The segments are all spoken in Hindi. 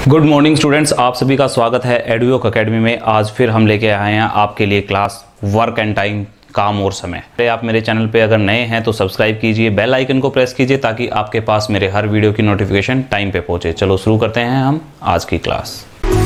गुड मॉर्निंग स्टूडेंट्स, आप सभी का स्वागत है एडुयोग अकेडमी में। आज फिर हम लेके आए हैं आपके लिए क्लास वर्क एंड टाइम, काम और समय। आप मेरे चैनल पे अगर नए हैं तो सब्सक्राइब कीजिए, बेल आइकन को प्रेस कीजिए ताकि आपके पास मेरे हर वीडियो की नोटिफिकेशन टाइम पे पहुंचे। चलो शुरू करते हैं हम आज की क्लास।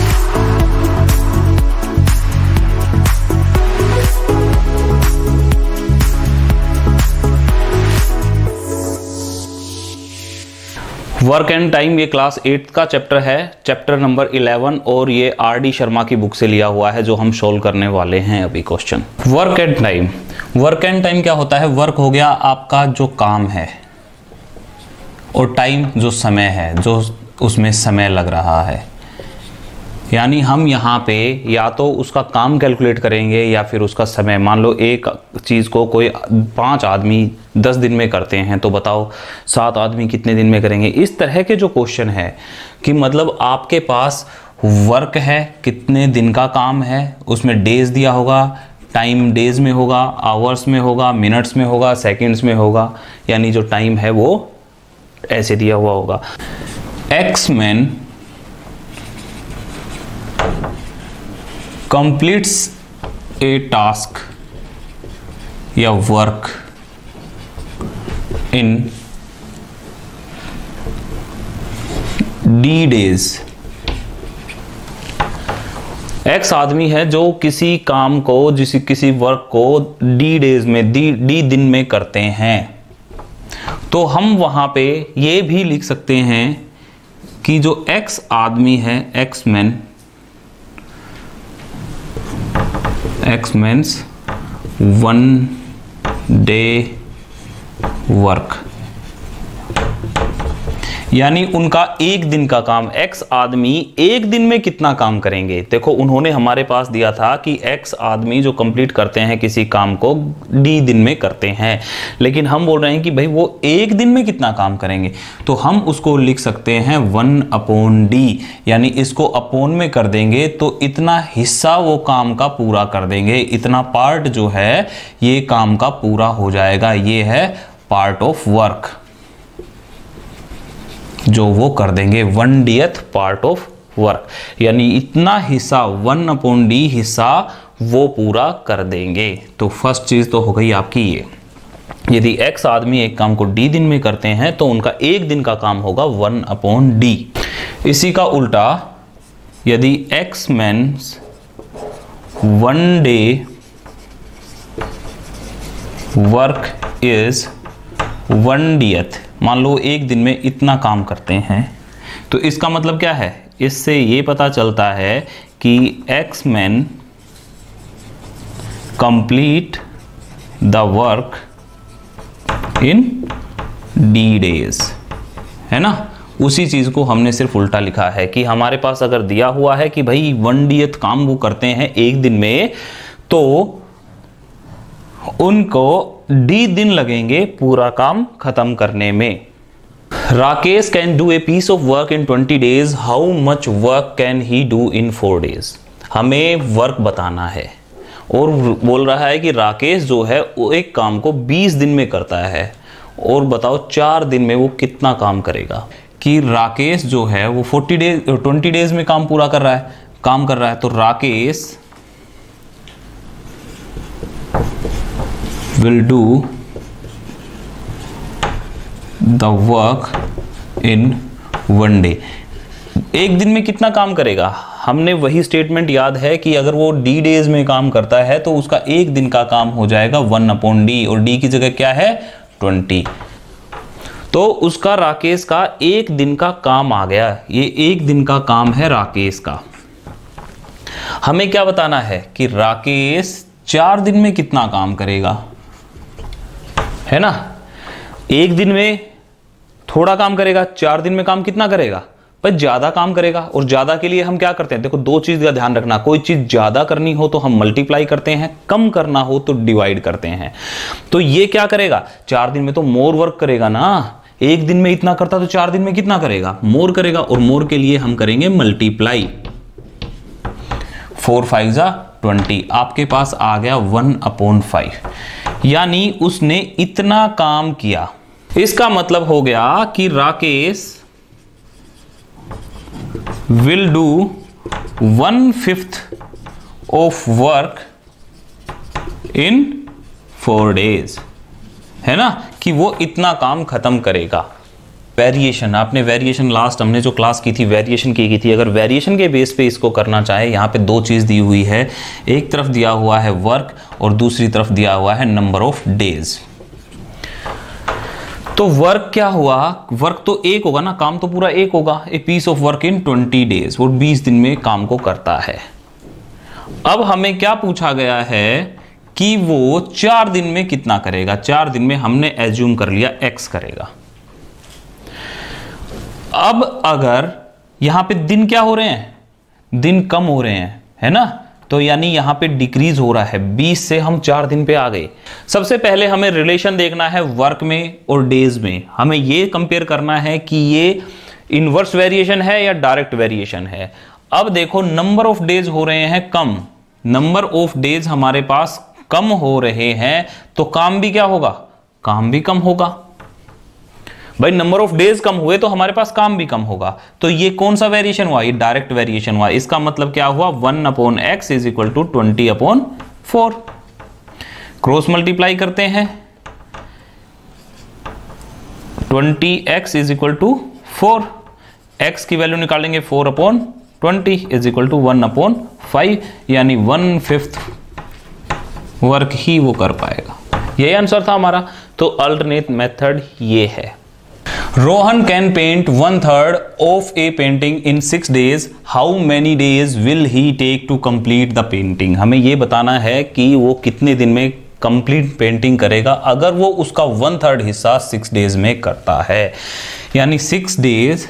वर्क एंड टाइम ये क्लास 8 का चैप्टर है, चैप्टर नंबर 11, और ये आर.डी. शर्मा की बुक से लिया हुआ है जो हम सोल्व करने वाले हैं अभी question. Work and time, work and time क्या होता है? वर्क हो गया आपका जो काम है, और टाइम जो समय है, जो उसमें समय लग रहा है। यानी हम यहाँ पे या तो उसका काम कैलकुलेट करेंगे या फिर उसका समय। मान लो एक चीज़ को कोई 5 आदमी 10 दिन में करते हैं, तो बताओ 7 आदमी कितने दिन में करेंगे। इस तरह के जो क्वेश्चन है कि मतलब आपके पास वर्क है, कितने दिन का काम है, उसमें डेज दिया होगा, टाइम डेज में होगा, आवर्स में होगा, मिनट्स में होगा, सेकेंड्स में होगा, यानी जो टाइम है वो ऐसे दिया हुआ होगा। X man completes a task या work in D days। X आदमी है जो किसी काम को, किसी वर्क को D डेज में, D दिन में करते हैं। तो हम वहां पे ये भी लिख सकते हैं कि जो X आदमी है, X man, X means 1 day work, यानी उनका एक दिन का काम। X आदमी एक दिन में कितना काम करेंगे? देखो उन्होंने हमारे पास दिया था कि X आदमी जो कंप्लीट करते हैं किसी काम को D दिन में करते हैं, लेकिन हम बोल रहे हैं कि भाई वो एक दिन में कितना काम करेंगे। तो हम उसको लिख सकते हैं 1/D, यानी इसको अपोन में कर देंगे तो इतना हिस्सा वो काम का पूरा कर देंगे, इतना पार्ट जो है ये काम का पूरा हो जाएगा। ये है पार्ट ऑफ वर्क जो वो कर देंगे, 1/10 पार्ट ऑफ वर्क, यानी इतना हिस्सा 1/D हिस्सा वो पूरा कर देंगे। तो फर्स्ट चीज तो हो गई आपकी ये। यदि X आदमी एक काम को D दिन में करते हैं तो उनका एक दिन का काम होगा 1/D। इसी का उल्टा, यदि X men's 1 day work is 1/10, मान लो एक दिन में इतना काम करते हैं, तो इसका मतलब क्या है? इससे ये पता चलता है कि X man complete the work in D days, है ना। उसी चीज को हमने सिर्फ उल्टा लिखा है कि हमारे पास अगर दिया हुआ है कि भाई 1/10 काम वो करते हैं एक दिन में, तो उनको D दिन लगेंगे पूरा काम खत्म करने में। Rakesh can do a piece of work in 20 days, how much work can he do in 4 days। हमें वर्क बताना है और बोल रहा है कि राकेश जो है वो एक काम को 20 दिन में करता है, और बताओ 4 दिन में वो कितना काम करेगा। कि राकेश जो है वो 20 डेज में काम पूरा कर रहा है, तो Rakesh will do the work in 1 day। एक दिन में कितना काम करेगा? हमने वही स्टेटमेंट याद है कि अगर वो D डेज में काम करता है तो उसका एक दिन का काम हो जाएगा 1/D, और D की जगह क्या है? 20। तो उसका, राकेश का एक दिन का काम आ गया। ये एक दिन का काम है राकेश का। हमें क्या बताना है कि राकेश 4 दिन में कितना काम करेगा, है ना। एक दिन में थोड़ा काम करेगा, 4 दिन में काम कितना करेगा? पर ज्यादा काम करेगा। और ज्यादा के लिए हम क्या करते हैं? देखो दो चीज का ध्यान रखना, कोई चीज ज्यादा करनी हो तो हम मल्टीप्लाई करते हैं, कम करना हो तो डिवाइड करते हैं। तो ये क्या करेगा? 4 दिन में तो मोर वर्क करेगा ना। एक दिन में इतना करता तो 4 दिन में कितना करेगा? मोर करेगा। और मोर के लिए हम करेंगे मल्टीप्लाई, 4 5 जा 20। आपके पास आ गया 1/5, यानी उसने इतना काम किया। इसका मतलब हो गया कि Rakesh will do 1/5 of work in 4 days, है ना, कि वो इतना काम खत्म करेगा। वेरिएशन, आपने वेरिएशन लास्ट हमने जो क्लास की थी वेरिएशन की थी, अगर वेरिएशन के बेस पे इसको करना चाहे, यहाँ पे दो चीज़ दी हुई है, एक तरफ दिया हुआ है वर्क और दूसरी तरफ दिया हुआ है नंबर ऑफ डेज। तो वर्क क्या हुआ, वर्क तो एक होगा ना, काम तो पूरा एक होगा। A piece of work in 20 days, वो 20 दिन में काम को करता है। अब हमें क्या पूछा गया है कि वो 4 दिन में कितना करेगा। 4 दिन में हमने एज्यूम कर लिया x करेगा। अब अगर यहां पे दिन क्या हो रहे हैं, दिन कम हो रहे हैं, है ना, तो यानी यहां पे डिक्रीज हो रहा है, 20 से हम 4 दिन पे आ गए। सबसे पहले हमें रिलेशन देखना है वर्क में और डेज में। हमें ये कंपेयर करना है कि ये इनवर्स वेरिएशन है या डायरेक्ट वेरिएशन है। अब देखो नंबर ऑफ डेज हो रहे हैं कम, नंबर ऑफ डेज हमारे पास कम हो रहे हैं, तो काम भी क्या होगा, काम भी कम होगा। भाई नंबर ऑफ डेज कम हुए तो हमारे पास काम भी कम होगा। तो ये कौन सा वेरिएशन हुआ, ये डायरेक्ट वेरिएशन हुआ। इसका मतलब क्या हुआ, 1/x is equal to 20/4। Cross multiply करते हैं, 20x is equal to 4, x की वैल्यू निकालेंगे 4/20 इज इक्वल टू 1/5, यानी 1/5 वर्क ही वो कर पाएगा। यही आंसर था हमारा। तो अल्टरनेट मेथड ये है। Rohan can paint 1/3 of a painting in 6 days, how many days will he take to complete the painting. हमें ये बताना है कि वो कितने दिन में कंप्लीट पेंटिंग करेगा अगर वो उसका 1/3 हिस्सा 6 days में करता है। यानी 6 days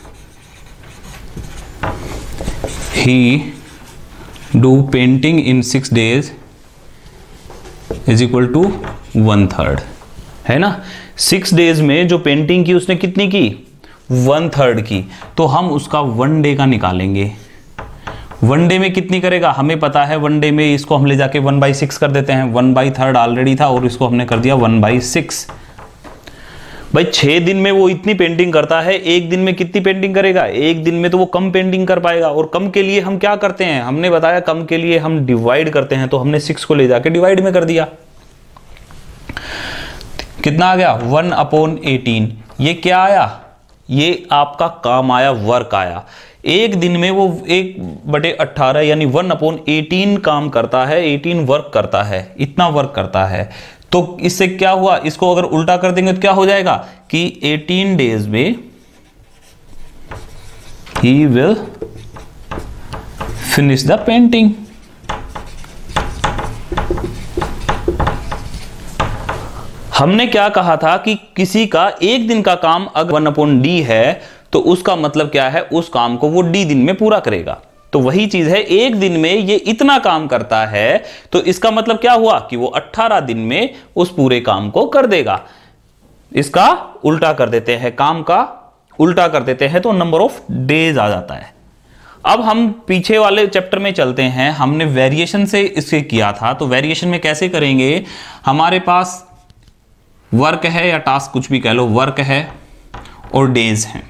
he do painting in 6 days is equal to 1/3, है ना। 6 days में जो पेंटिंग की उसने कितनी की, 1/3 की। तो हम उसका 1 day का निकालेंगे। 1 day में कितनी करेगा हमें पता है, 1 day में इसको हम ले जाके 1/6 कर देते हैं। 1/3 ऑलरेडी था और इसको हमने कर दिया 1/6। भाई 6 दिन में वो इतनी पेंटिंग करता है, एक दिन में कितनी पेंटिंग करेगा, एक दिन में तो वो कम पेंटिंग कर पाएगा। और कम के लिए हम क्या करते हैं, हमने बताया कम के लिए हम डिवाइड करते हैं, तो हमने 6 को ले जाके डिवाइड में कर दिया। कितना आ गया, 1/18। ये क्या आया, ये आपका काम आया, वर्क आया। एक दिन में वो 1/18 यानी 1/18 काम करता है, 18 वर्क करता है, इतना वर्क करता है। तो इससे क्या हुआ, इसको अगर उल्टा कर देंगे तो क्या हो जाएगा कि 18 days में he will finish the painting। हमने क्या कहा था कि किसी का एक दिन का काम अगर 1/d है तो उसका मतलब क्या है, उस काम को वो d दिन में पूरा करेगा। तो वही चीज है, एक दिन में ये इतना काम करता है तो इसका मतलब क्या हुआ कि वो 18 दिन में उस पूरे काम को कर देगा। इसका उल्टा कर देते हैं, काम का उल्टा कर देते हैं तो नंबर ऑफ डेज आ जाता है। अब हम पीछे वाले चैप्टर में चलते हैं। हमने वेरिएशन से इसे किया था, तो वेरिएशन में कैसे करेंगे, हमारे पास वर्क है या टास्क कुछ भी कह लो, वर्क है और डेज हैं।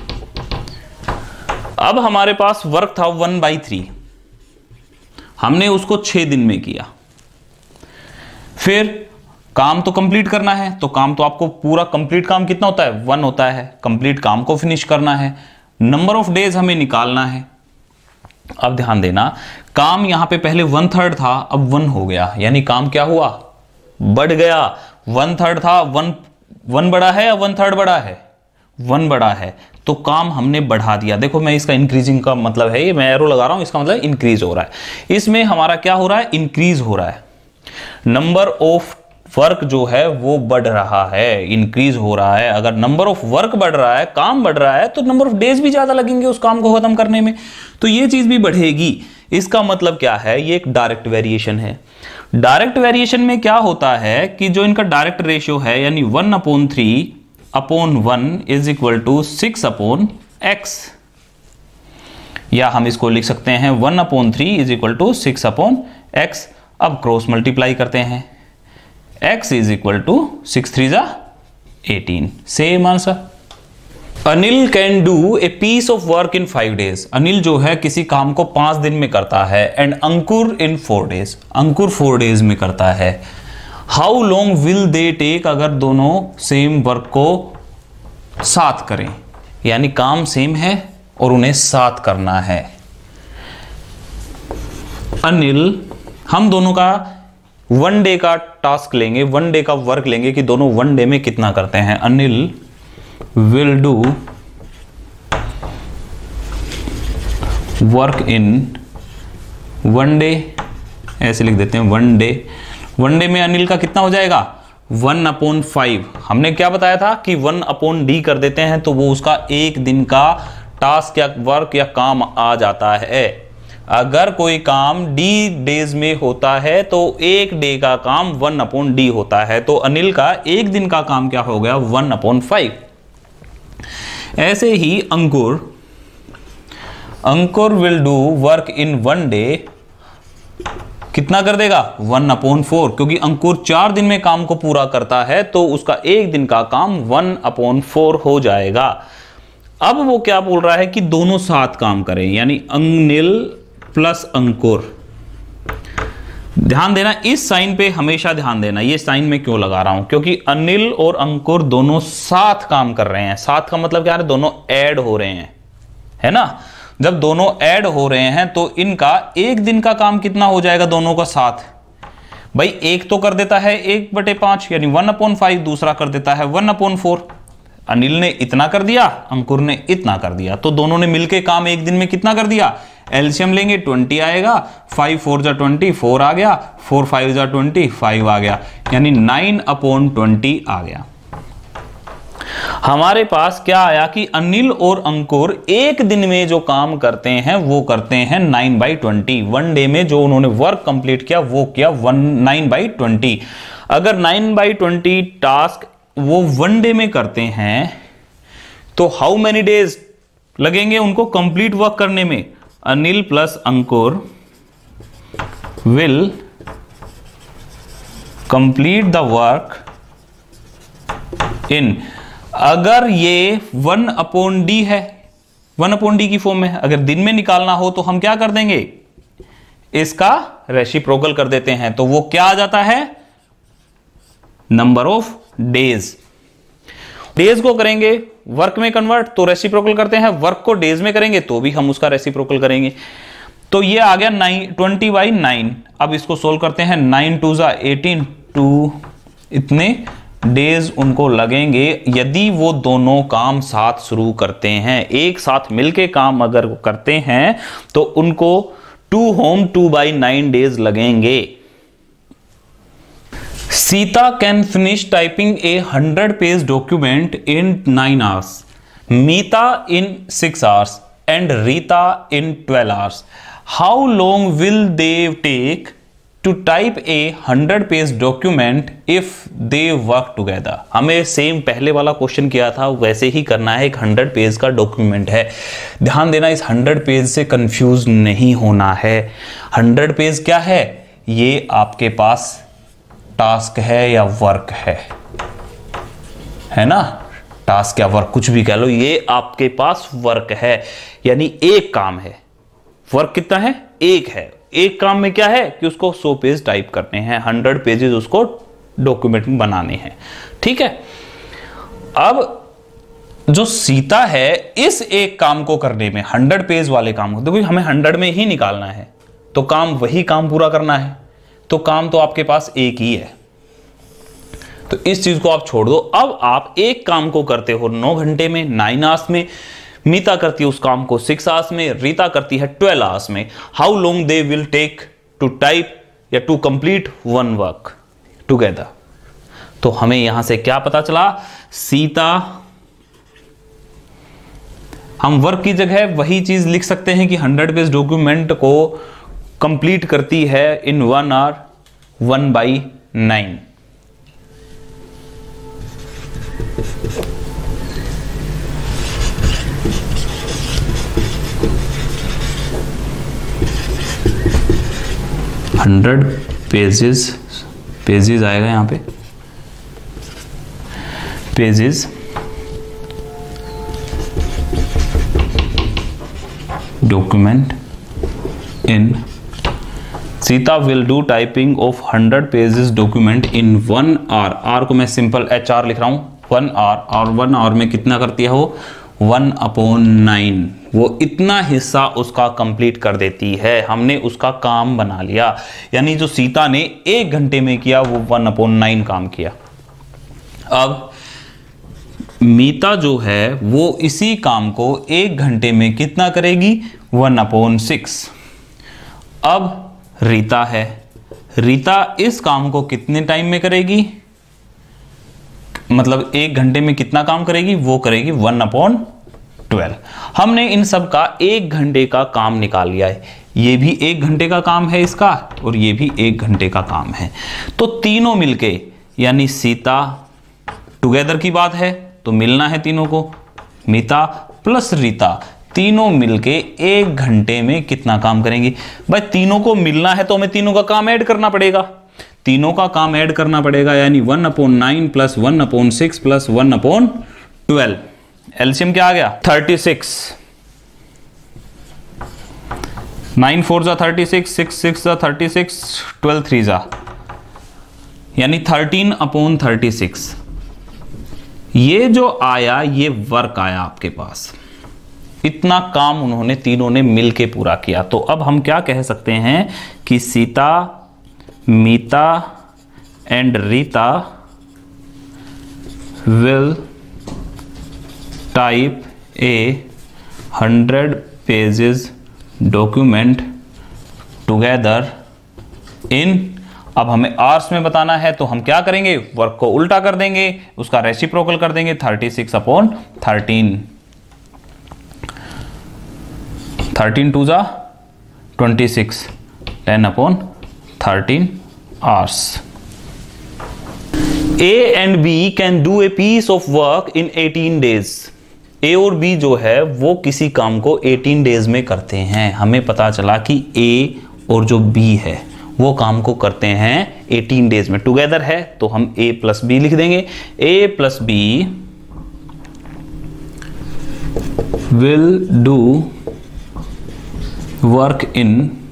अब हमारे पास वर्क था 1/3, हमने उसको 6 दिन में किया। फिर काम तो कंप्लीट करना है, तो काम तो आपको पूरा कंप्लीट काम कितना होता है, 1 होता है। कंप्लीट काम को फिनिश करना है, नंबर ऑफ डेज हमें निकालना है। अब ध्यान देना, काम यहां पे पहले 1/3 था, अब 1 हो गया, यानी काम क्या हुआ, बढ़ गया। 1/3 था, 1 बड़ा है या 1/3 बड़ा है, 1 बड़ा है, तो काम हमने बढ़ा दिया। देखो मैं इसका इंक्रीजिंग का मतलब है, ये मैं एरो लगा रहा हूं, इसका मतलब इंक्रीज हो रहा है। इसमें हमारा क्या हो रहा है, इंक्रीज हो रहा है। नंबर ऑफ वर्क जो है वो बढ़ रहा है, इंक्रीज हो रहा है। अगर नंबर ऑफ वर्क बढ़ रहा है, काम बढ़ रहा है, तो नंबर ऑफ डेज भी ज्यादा लगेंगे उस काम को खत्म करने में, तो ये चीज भी बढ़ेगी। इसका मतलब क्या है, ये एक डायरेक्ट वेरिएशन है। डायरेक्ट वेरिएशन में क्या होता है कि जो इनका डायरेक्ट रेशियो है, यानी 1/3/1 इज इक्वल टू 6/x, या हम इसको लिख सकते हैं 1/3 इज इक्वल टू 6/x। अब क्रॉस मल्टीप्लाई करते हैं, x is equal to 6 3 = 18, same answer. Anil can do a piece of work in 5 days। Anil जो है किसी काम को 5 दिन में करता है। And Ankur in 4 days। Ankur 4 days में करता है। How long will they take अगर दोनों सेम वर्क को साथ करें, यानी काम सेम है और उन्हें साथ करना है। अनिल, हम दोनों का 1 day का टास्क लेंगे, 1 day का वर्क लेंगे कि दोनों 1 day में कितना करते हैं। Anil will do work in 1 day, ऐसे लिख देते हैं 1 day। 1 day में अनिल का कितना हो जाएगा 1/5। हमने क्या बताया था कि 1/d कर देते हैं तो वो उसका एक दिन का टास्क या वर्क या काम आ जाता है। अगर कोई काम d days में होता है तो एक डे का काम 1/d होता है। तो अनिल का एक दिन का काम क्या हो गया 1/5। ऐसे ही Ankur will do work in 1 day, कितना कर देगा 1/4, क्योंकि अंकुर 4 दिन में काम को पूरा करता है तो उसका एक दिन का काम 1/4 हो जाएगा। अब वो क्या बोल रहा है कि दोनों साथ काम करें, यानी अनिल प्लस अंकुर। ध्यान देना, इस साइन पे हमेशा ध्यान देना। ये साइन मैं क्यों लगा रहा हूं, क्योंकि अनिल और अंकुर दोनों साथ काम कर रहे हैं। साथ का मतलब क्या है, दोनों ऐड हो रहे हैं, है ना। जब दोनों ऐड हो रहे हैं तो इनका एक दिन का काम कितना हो जाएगा दोनों का साथ। भाई एक तो कर देता है 1/5 यानी 1/5, दूसरा कर देता है 1/4। अनिल ने इतना कर दिया, अंकुर ने इतना कर दिया, तो दोनों ने मिलके काम एक दिन में कितना कर दिया। एलसीएम लेंगे 20 आएगा, 5 4 जा 20, 4 आ गया, 4 5 जा 20, 5 आ गया, यानी 9/20 आ गया। हमारे पास क्या आया कि अनिल और अंकुर एक दिन में जो काम करते हैं वो करते हैं 9/20। 1 day में जो उन्होंने वर्क कंप्लीट किया वो किया 9/20। अगर 9/20 टास्क वो 1 day में करते हैं तो हाउ मेनी डेज लगेंगे उनको कंप्लीट वर्क करने में। Anil plus Ankur will complete the work in, अगर ये 1/d है, 1/d की फॉर्म में है, अगर दिन में निकालना हो तो हम क्या कर देंगे, इसका रेसिप्रोकल कर देते हैं, तो वो क्या आ जाता है नंबर ऑफ डेज। डेज को करेंगे वर्क में कन्वर्ट तो रेसिप्रोकल करते हैं, वर्क को डेज में करेंगे तो भी हम उसका रेसिप्रोकल करेंगे। तो ये आ गया 20/9। अब इसको सोल्व करते हैं, 9 2 जा 18, 2 इतने डेज उनको लगेंगे यदि वो दोनों काम साथ शुरू करते हैं। एक साथ मिलके काम अगर करते हैं तो उनको 2 होम 2/9 डेज लगेंगे। Sita can finish typing a 100-page document in 9 hours, Meeta in 6 hours and Rita in 12 hours। How long will they take to type a 100-page document if they work together. हमें सेम पहले वाला क्वेश्चन किया था वैसे ही करना है। एक 100 पेज का डॉक्यूमेंट है, ध्यान देना, इस 100 पेज से कंफ्यूज नहीं होना है। 100 पेज क्या है, ये आपके पास टास्क है या वर्क है ना, टास्क या वर्क कुछ भी कह लो, ये आपके पास वर्क है, यानी एक काम है। वर्क कितना है, एक है। एक काम में क्या है कि उसको 100 पेज टाइप करने हैं, 100 पेजेस उसको डॉक्यूमेंट में बनाने हैं, ठीक है। अब जो सीता है इस एक काम को करने में, 100 पेज वाले काम को, देखो हमें 100 में ही निकालना है तो काम वही काम पूरा करना है, तो काम तो आपके पास एक ही है, तो इस चीज को आप छोड़ दो। अब आप एक काम को करते हो 9 घंटे में, 9 hours में, मीता करती है उस काम को 6 hours में, रीता करती है 12 hours में। How long they will take to type या to complete one work together. तो हमें यहां से क्या पता चला, सीता, हम वर्क की जगह वही चीज लिख सकते हैं कि 100 पेज डॉक्यूमेंट को कंप्लीट करती है इन 1 hour 1/9। पेजेस आएगा यहां पे, pages document in Sita will do typing of 100 pages document in 1 hour। R को मैं सिंपल HR लिख रहा हूँ 1 hour, और 1 hour में कितना करती है वो 1/9, वो इतना हिस्सा उसका कंप्लीट कर देती है। हमने उसका काम बना लिया, यानी जो सीता ने 1 घंटे में किया वो 1/9 काम किया। अब मीता जो है वो इसी काम को 1 घंटे में कितना करेगी 1/6। अब रीता है, रीता इस काम को कितने टाइम में करेगी, मतलब 1 घंटे में कितना काम करेगी, वो करेगी 1/12। हमने इन सब का 1 घंटे का काम निकाल लिया है। ये भी 1 घंटे का काम है इसका, और ये भी 1 घंटे का काम है। तो तीनों मिलके, यानी सीता टुगेदर की बात है तो मिलना है तीनों को, मीता प्लस रीता तीनों मिलके 1 घंटे में कितना काम करेंगी। भाई तीनों को मिलना है तो हमें तीनों का काम ऐड करना पड़ेगा, तीनों का काम ऐड करना पड़ेगा, यानी 1/9 प्लस 1/6 प्लस 1/12। एलसीएम क्या आ गया 36। 9 4 जा 36, 6 6 जा 36, 12 3 जा, यानी 13/36। ये जो आया ये वर्क आया आपके पास, इतना काम उन्होंने तीनों ने मिलके पूरा किया। तो अब हम क्या कह सकते हैं कि Sita, Meeta and Rita will type a 100 pages document together in, अब हमें आवर्स में बताना है तो हम क्या करेंगे, वर्क को उल्टा कर देंगे, उसका रेसिप्रोकल कर देंगे 36/13। 13 2 जा 26, 10/13 hours। A and B can do a piece of work in 18 days। A और B जो है वो किसी काम को 18 डेज में करते हैं। हमें पता चला कि A और जो B है वो काम को करते हैं 18 डेज में। टुगेदर है तो हम A प्लस B लिख देंगे। A plus B will do work in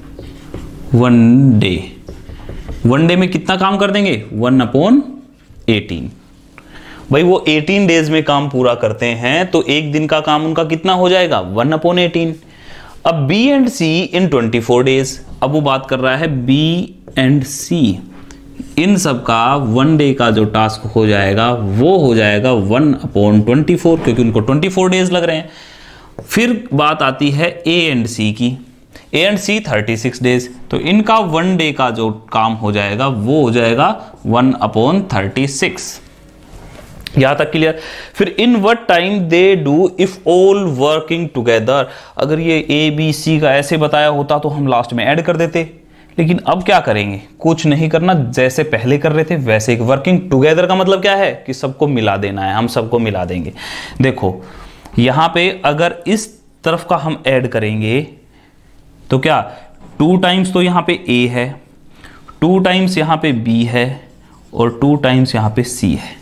1 day. 1 day में कितना काम कर देंगे 1/18। भाई वो 18 डेज में काम पूरा करते हैं तो 1 दिन का काम उनका कितना हो जाएगा 1/18। अब B and C in 24 days. अब वो बात कर रहा है B एंड C, इन सब का 1 डे का जो टास्क हो जाएगा वो हो जाएगा 1/24, क्योंकि उनको 24 डेज लग रहे हैं। फिर बात आती है A एंड C की। A एंड C 36 डेज, तो इनका 1 डे का जो काम हो जाएगा वो हो जाएगा 1/36। यहां तक क्लियर। फिर in what time they do if all working together. अगर ये ABC का ऐसे बताया होता तो हम लास्ट में ऐड कर देते, लेकिन अब क्या करेंगे, कुछ नहीं करना, जैसे पहले कर रहे थे वैसे। वर्किंग टुगेदर का मतलब क्या है कि सबको मिला देना है, हम सबको मिला देंगे। देखो यहां पे अगर इस तरफ का हम ऐड करेंगे तो क्या 2 टाइम्स तो यहां पे A है, 2 टाइम्स यहां पे B है, और 2 टाइम्स यहां पे C है।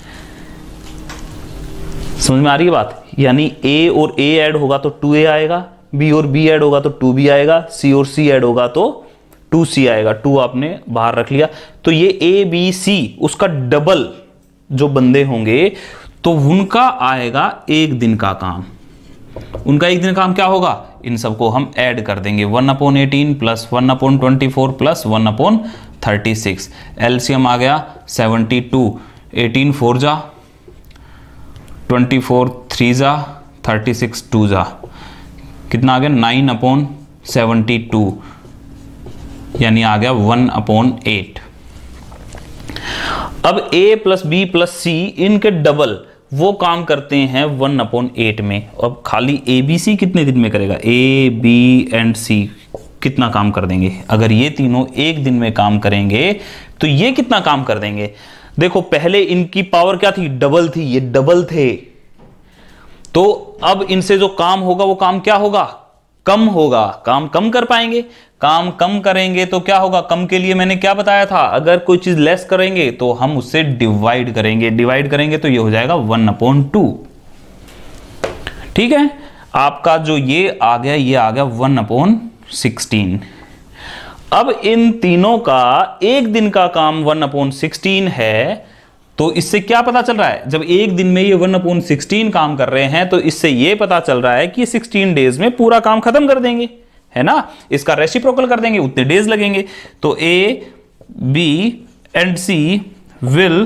समझ में आ रही है बात? यानी A और A ऐड होगा तो 2A आएगा, B और B ऐड होगा तो 2B आएगा, C और C ऐड होगा तो 2C आएगा। 2 आपने बाहर रख लिया, तो ये A B C उसका डबल जो बंदे होंगे तो उनका आएगा 1 दिन का काम। उनका 1 दिन का काम क्या होगा, इन सबको हम ऐड कर देंगे 1/18 प्लस 1/24 प्लस 1/36। एलसीएम आ गया 72। 18 4 जा, 24 3 जा, 36 2 जा, कितना आ गया 9/72, यानी आ गया 1/8। अब A plus B plus C इनके डबल वो काम करते हैं 1/8 में। अब खाली ABC कितने दिन में करेगा, A B एंड C कितना काम कर देंगे। अगर ये तीनों 1 दिन में काम करेंगे तो ये कितना काम कर देंगे। देखो पहले इनकी पावर क्या थी, डबल थी, ये डबल थे, तो अब इनसे जो काम होगा वो काम क्या होगा, कम होगा। काम कम कर पाएंगे, काम कम करेंगे तो क्या होगा, कम के लिए मैंने क्या बताया था, अगर कोई चीज लेस करेंगे तो हम उससे डिवाइड करेंगे, डिवाइड करेंगे तो ये हो जाएगा 1/2। ठीक है। आपका जो ये आ गया 1/16। अब इन तीनों का एक दिन का काम 1/16 है, तो इससे क्या पता चल रहा है, जब एक दिन में ये 1/16 काम कर रहे हैं तो इससे ये पता चल रहा है कि 16 डेज में पूरा काम खत्म कर देंगे, है ना। इसका रेसिप्रोकल कर देंगे, उतने डेज लगेंगे। तो A, B and C will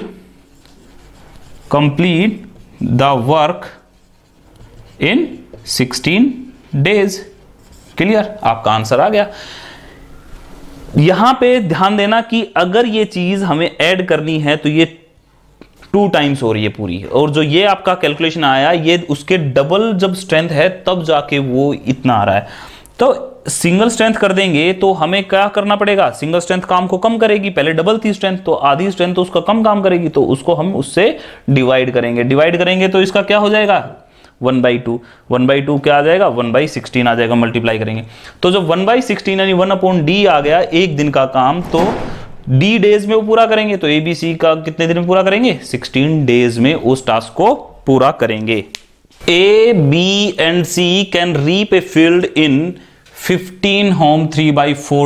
complete the work in 16 days. Clear, आपका आंसर आ गया। यहां पे ध्यान देना कि अगर ये चीज हमें ऐड करनी है तो ये 2 टाइम्स हो रही है पूरी, और जो ये आपका कैलकुलेशन आया ये उसके डबल जब स्ट्रेंथ है तब जाके वो इतना आ रहा है। तो सिंगल स्ट्रेंथ कर देंगे तो हमें क्या करना पड़ेगा, सिंगल स्ट्रेंथ काम को कम करेगी, पहले डबल थी स्ट्रेंथ तो आधी स्ट्रेंथ तो उसका कम काम करेगी, तो उसको हम उससे डिवाइड करेंगे तो इसका क्या हो जाएगा 1/2। 1/2 क्या आ जाएगा 1/16 आ जाएगा, मल्टीप्लाई करेंगे तो जब 1/16 यानी 1/d आ गया एक दिन का काम, तो d डेज में वो पूरा करेंगे। तो ABC का कितने दिन में पूरा करेंगे, 16 डेज में उस टास्क को पूरा करेंगे। A, B and C can reap a field in 15 home 3/4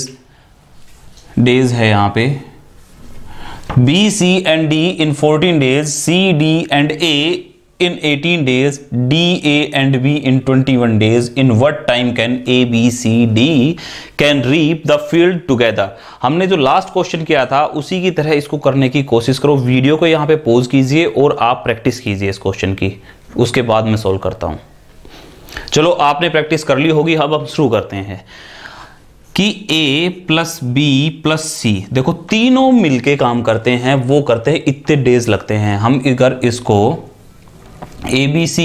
days है यहाँ पे। B, C and D in 14 days, C, D and A in 18 days, D, A and B in 21 days. In what time can A, B, C, D can reap the field together? हमने जो लास्ट क्वेश्चन किया था उसी की तरह इसको करने की कोशिश करो। वीडियो को यहाँ पे पॉज कीजिए और आप प्रैक्टिस कीजिए इस क्वेश्चन की, उसके बाद मैं सॉल्व करता हूँ। चलो आपने प्रैक्टिस कर ली होगी, अब हम शुरू करते हैं कि A plus B plus C, देखो तीनों मिलके काम करते हैं, वो करते हैं इतने डेज लगते हैं। हम अगर इसको ABC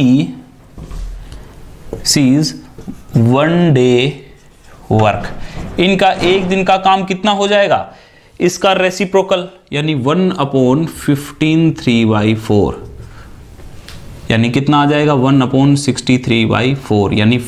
sees 1 day वर्क, इनका एक दिन का काम कितना हो जाएगा, इसका रेसिप्रोकल यानी 1/15 3/4 यानी कितना आ जाएगा 1/63/4 यानी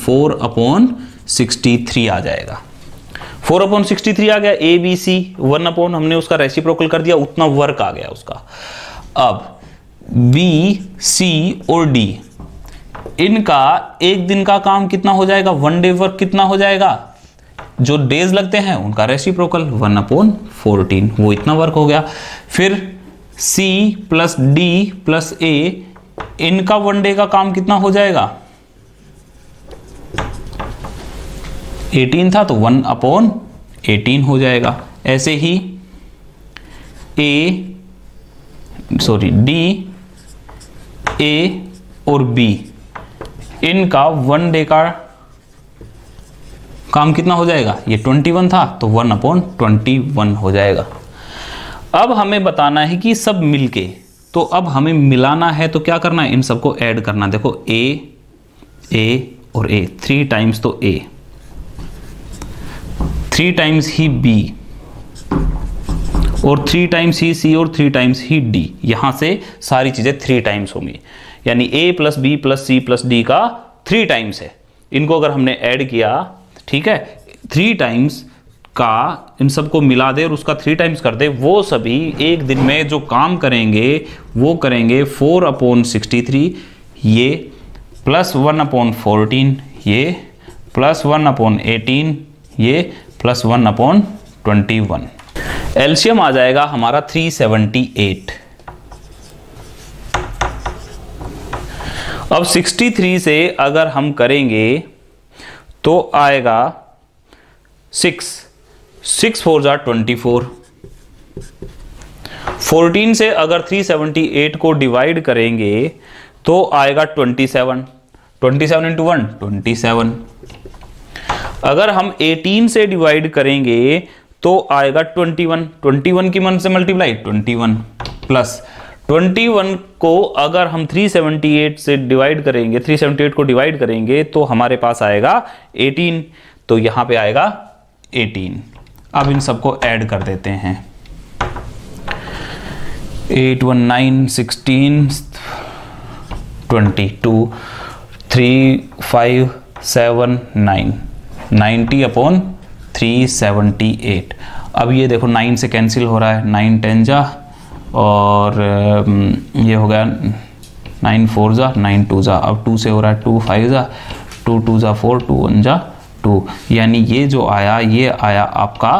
4/63 आ जाएगा। 4/63 आ गया। ABC 1 हमने उसका रेसिप्रोकल कर दिया, उतना वर्क आ गया उसका। अब B, C और D, इनका एक दिन का काम कितना हो जाएगा, 1 डे वर्क कितना हो जाएगा, जो डेज लगते हैं उनका रेसिप्रोकल 1/14, वो इतना वर्क हो गया। फिर C plus D plus A, इनका 1 डे का काम कितना हो जाएगा, 18 था तो 1/18 हो जाएगा। ऐसे ही D, A और B, इनका 1 डे का काम कितना हो जाएगा, ये 21 था तो 1/21 हो जाएगा। अब हमें बताना है कि सब मिलके, तो अब हमें मिलाना है तो क्या करना है, इन सबको ऐड करना। देखो A और A 3 टाइम्स तो A, 3 टाइम्स ही B और 3 टाइम्स ही C और 3 टाइम्स ही D। यहां से सारी चीजें 3 टाइम्स होंगी, यानी A plus B plus C plus D का 3 टाइम्स है। इनको अगर हमने ऐड किया, ठीक है, 3 टाइम्स का इन सबको मिला दे और उसका 3 टाइम्स कर दे, वो सभी एक दिन में जो काम करेंगे वो करेंगे 4/63 ये प्लस 1/14 ये प्लस 1/18 ये प्लस 1/21। एलसीएम आ जाएगा हमारा 378। अब 63 से अगर हम करेंगे तो आएगा 6 4 जा 24। 14 से अगर 378 को डिवाइड करेंगे तो आएगा 27। 27 इंटू 1 27। अगर हम 18 से डिवाइड करेंगे तो आएगा 21। 21 की मन से मल्टीप्लाई 21 प्लस 21 को अगर हम 378 से डिवाइड करेंगे, 378 को डिवाइड करेंगे तो हमारे पास आएगा 18, तो यहां पे आएगा 18। अब इन सबको ऐड कर देते हैं। 8 1 9 16 22 3 5 7 9 90/378। अब ये देखो 9 से कैंसिल हो रहा है, 9 10 जा और ये हो गया 9 4 जा 9 2 जा, अब 2 से हो रहा है 2 5 जा 2 2 जा 4 2 1 जा 2, यानी ये जो आया ये आया आपका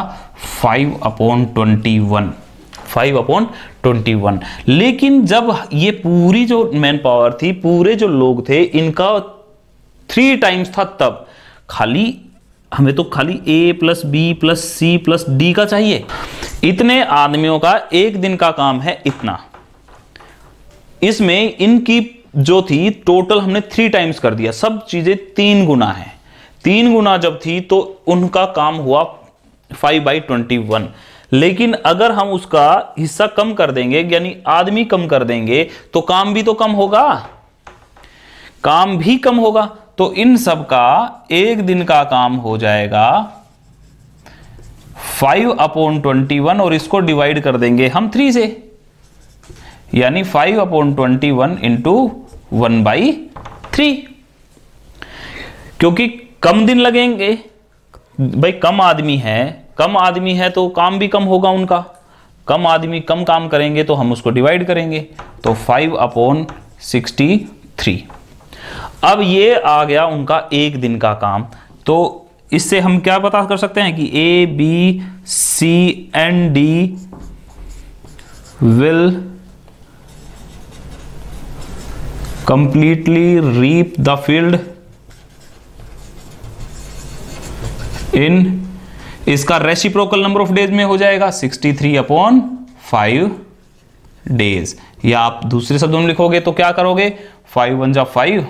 5/21, 5/21। लेकिन जब ये पूरी जो मैन पावर थी, पूरे जो लोग थे, इनका 3 टाइम्स था, तब हमें तो खाली A plus B plus C plus D का चाहिए। इतने आदमियों का एक दिन का काम है इतना, इसमें इनकी जो थी टोटल हमने 3 टाइम्स कर दिया, सब चीजें 3 गुना है। 3 गुना जब थी तो उनका काम हुआ 5/21। लेकिन अगर हम उसका हिस्सा कम कर देंगे, यानी आदमी कम कर देंगे, तो काम भी तो कम होगा, काम भी कम होगा। तो इन सब का एक दिन का काम हो जाएगा 5/21 और इसको डिवाइड कर देंगे हम 3 से, यानी 5/21 इंटू 1/3, क्योंकि कम दिन लगेंगे भाई, कम आदमी है तो काम भी कम होगा उनका, कम आदमी कम काम करेंगे तो हम उसको डिवाइड करेंगे, तो 5/63। अब ये आ गया उनका एक दिन का काम। तो इससे हम क्या पता कर सकते हैं कि A B C and D will completely reap the field in, इसका रेसिप्रोकल नंबर ऑफ डेज में हो जाएगा 63/5 डेज। या आप दूसरे शब्दों में लिखोगे तो क्या करोगे, 5 1 जा 5,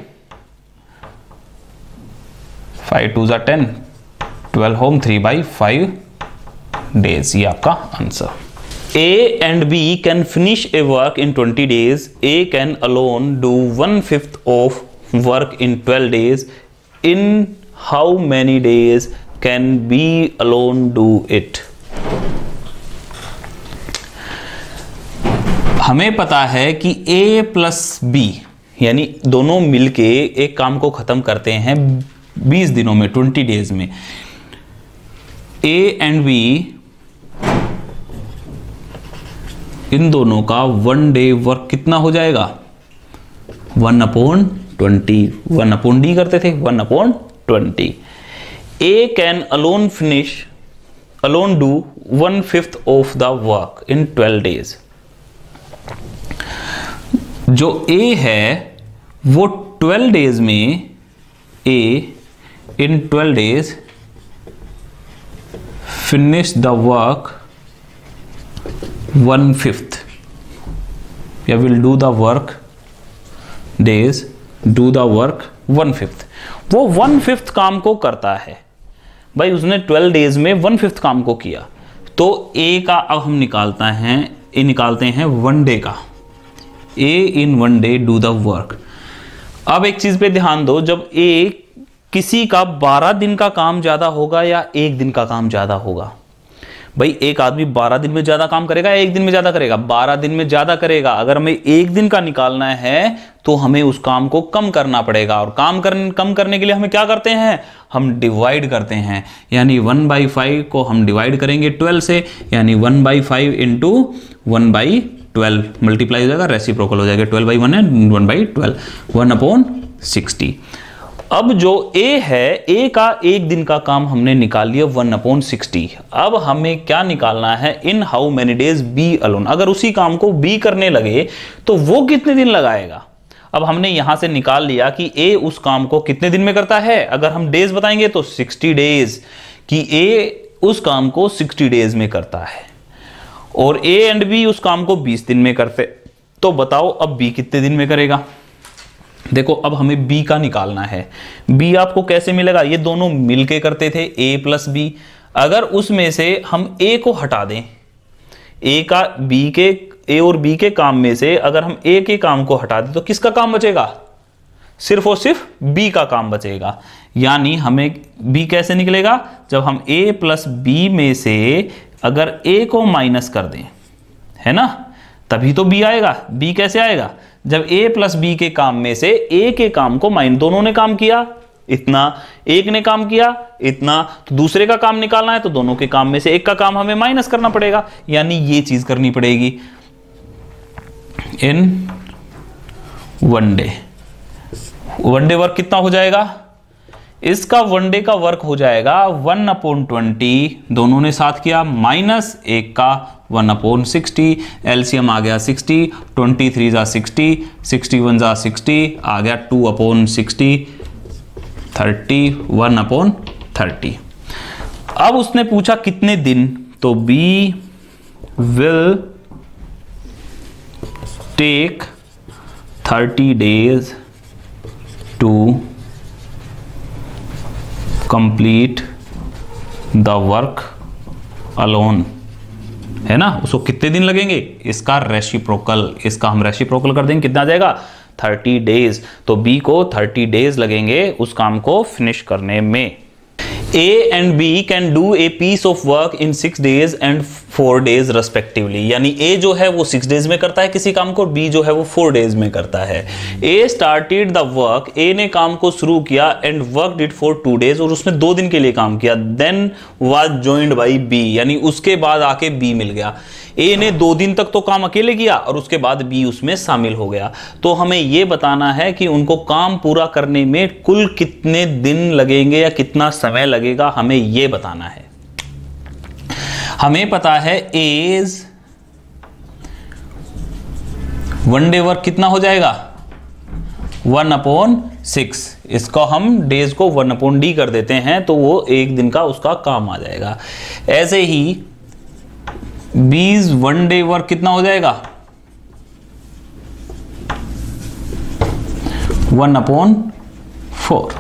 5 2 जा 10, 12 होम 3/5 डेज। ये आपका answer. A and B can finish a work in 20 days. A can alone do 1/5 of work in 12 days. In how many days can B alone do it? हमें पता है कि A प्लस B यानी दोनों मिलके एक काम को खत्म करते हैं 20 दिनों में, 20 डेज में। A एंड B इन दोनों का 1 डे वर्क कितना हो जाएगा, 1/20, 1/D करते थे, 1/20। A can alone do 1/5 of the work in 12 days। जो A है वो 12 डेज में, A in 12 days finish the work 1/5, या will do the work days, do the work 1/5। वो 1/5 काम को करता है भाई, उसने 12 डेज में 1/5 काम को किया। तो A का अब हम निकालते हैं 1 डे का। A in 1 day do the work। अब एक चीज पे ध्यान दो, जब A किसी का 12 दिन का काम ज्यादा होगा या एक दिन का काम ज्यादा होगा, भाई एक आदमी 12 दिन में ज्यादा काम करेगा या एक दिन में ज्यादा करेगा, 12 दिन में ज्यादा करेगा। अगर हमें एक दिन का निकालना है तो हमें उस काम को कम करना पड़ेगा, और कम करने के लिए हमें क्या करते हैं, हम डिवाइड करते हैं। यानी 1/5 को हम डिवाइड करेंगे 12 से, यानी 1/5 इंटू 1/12 मल्टीप्लाई हो जाएगा, रेसिप्रोकल हो जाएगा, 12/1 है 1/12, 1/60। अब जो A है, A का एक दिन का काम हमने निकाल लिया 1/60। अब हमें क्या निकालना है, in how many days B alone. अगर उसी काम को B करने लगे तो वो कितने दिन लगाएगा। अब हमने यहां से निकाल लिया कि A उस काम को कितने दिन में करता है। अगर हम डेज बताएंगे तो 60 डेज, कि A उस काम को 60 डेज में करता है, और A एंड B उस काम को 20 दिन में करते। तो बताओ अब B कितने दिन में करेगा। देखो अब हमें B का निकालना है। B आपको कैसे मिलेगा, ये दोनों मिलके करते थे A प्लस B। अगर उसमें से हम A को हटा दें, A और B के काम में से अगर हम A के काम को हटा दें तो किसका काम बचेगा, सिर्फ और सिर्फ B का काम बचेगा। यानी हमें B कैसे निकलेगा, जब हम A प्लस B में से अगर A को माइनस कर दें, है ना, तभी तो B आएगा। B कैसे आएगा, जब A प्लस B के काम में से A के काम को दोनों ने काम किया इतना, एक ने काम किया इतना, तो दूसरे का काम निकालना है तो दोनों के काम में से एक का काम हमें माइनस करना पड़ेगा, यानी ये चीज करनी पड़ेगी। इन वनडे। वनडे वर्क कितना हो जाएगा? इसका वनडे का वर्क हो जाएगा 1/20, दोनों ने साथ किया, माइनस 1 का 1/60, एलसीएम आ गया 60, 23 जा 60, 61 जा 60, आ गया 2/60, 30, 1/30। अब उसने पूछा कितने दिन, तो B will take 30 days to complete the work alone, है ना। उसको कितने दिन लगेंगे? इसका रेसिप्रोकल, इसका हम रेसिप्रोकल कर देंगे, कितना आ जाएगा? 30 days। तो बी को 30 days लगेंगे उस काम को फिनिश करने में। A and B can do a piece of work in 6 days and 4 days respectively। यानी A जो है वो 6 days में करता है किसी काम को, B जो है वो 4 days में करता है। A started the work, A ने काम को शुरू किया and worked it for 2 days, और उसने 2 दिन के लिए काम किया। Then was joined by B, यानी उसके बाद आके B मिल गया। A ने 2 दिन तक तो काम अकेले किया और उसके बाद B उसमें शामिल हो गया। तो हमें यह बताना है कि उनको काम पूरा करने में कुल कितने दिन लगेंगे या कितना समय लगेगा, हमें यह बताना है। हमें पता है A's वनडे वर्क कितना हो जाएगा? 1/6। इसको हम डेज को 1/D कर देते हैं तो वो एक दिन का उसका काम आ जाएगा। ऐसे ही B's वनडे वर्क कितना हो जाएगा? 1/4।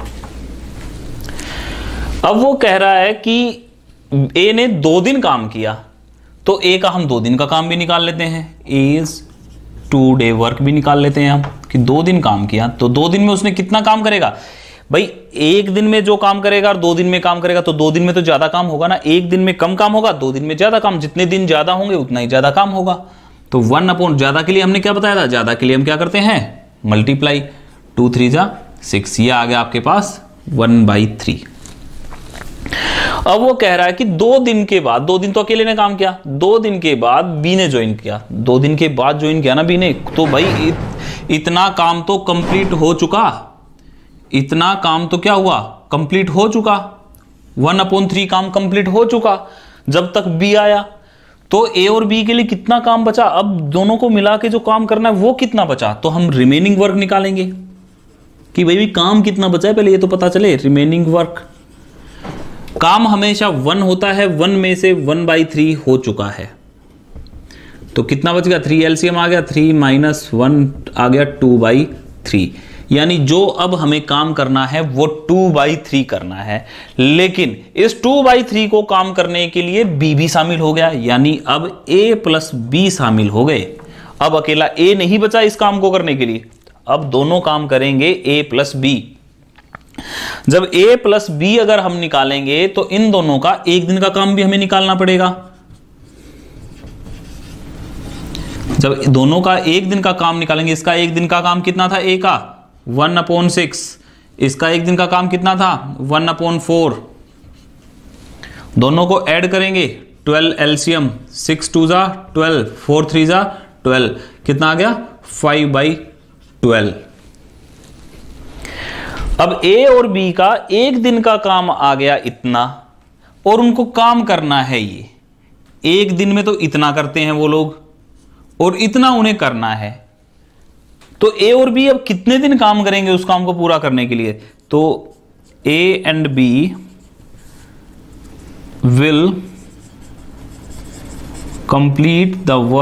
अब वो कह रहा है कि A ने 2 दिन काम किया, तो A का हम 2 दिन का काम भी निकाल लेते हैं। A's 2 day वर्क भी निकाल लेते हैं हम कि 2 दिन काम किया, तो 2 दिन में उसने कितना काम करेगा? भाई एक दिन में जो काम करेगा और 2 दिन में काम करेगा, तो 2 दिन में तो ज्यादा काम होगा ना। एक दिन में कम काम होगा, 2 दिन में ज्यादा काम। जितने दिन ज्यादा होंगे उतना ही ज्यादा काम होगा। तो 1/, ज्यादा के लिए हमने क्या बताया था? ज्यादा के लिए हम क्या करते हैं? मल्टीप्लाई, 2 3 जा 6, ये आ गया आपके पास 1/3। अब वो कह रहा है कि 2 दिन के बाद, 2 दिन तो अकेले ने काम किया, 2 दिन के बाद बी ने ज्वाइन किया। 2 दिन के बाद ज्वाइन किया ना बी ने, तो भाई इतना काम तो कंप्लीट हो चुका, इतना काम तो क्या हुआ? कंप्लीट हो चुका। 1/3 काम कंप्लीट हो चुका जब तक बी आया। तो ए और बी के लिए कितना काम बचा? अब दोनों को मिला के जो काम करना है वो कितना बचा, तो हम रिमेनिंग वर्क निकालेंगे कि भाई काम कितना बचा है, पहले ये तो पता चले। रिमेनिंग वर्क, काम हमेशा 1 होता है, 1 में से 1/3 हो चुका है, तो कितना बच गया? 3, एलसीएम आ गया 3 - 1 आ गया 2/3। यानी जो अब हमें काम करना है वो 2/3 करना है, लेकिन इस 2/3 को काम करने के लिए बी भी शामिल हो गया, यानी अब A + B शामिल हो गए। अब अकेला A नहीं बचा इस काम को करने के लिए, अब दोनों काम करेंगे A + B। जब A + B अगर हम निकालेंगे तो इन दोनों का एक दिन का काम भी हमें निकालना पड़ेगा। जब दोनों का एक दिन का काम निकालेंगे, इसका एक दिन का काम कितना था? A का 1/6, इसका एक दिन का काम कितना था? 1/4। दोनों को ऐड करेंगे, 12 एलसीएम, 6 2 जा 12, 4 3 जा 12, कितना आ गया? 5/12। अब A और B का एक दिन का काम आ गया इतना, और उनको काम करना है ये एक दिन में, तो इतना करते हैं वो लोग और इतना उन्हें करना है। तो A और B अब कितने दिन काम करेंगे उस काम को पूरा करने के लिए? तो A and B will complete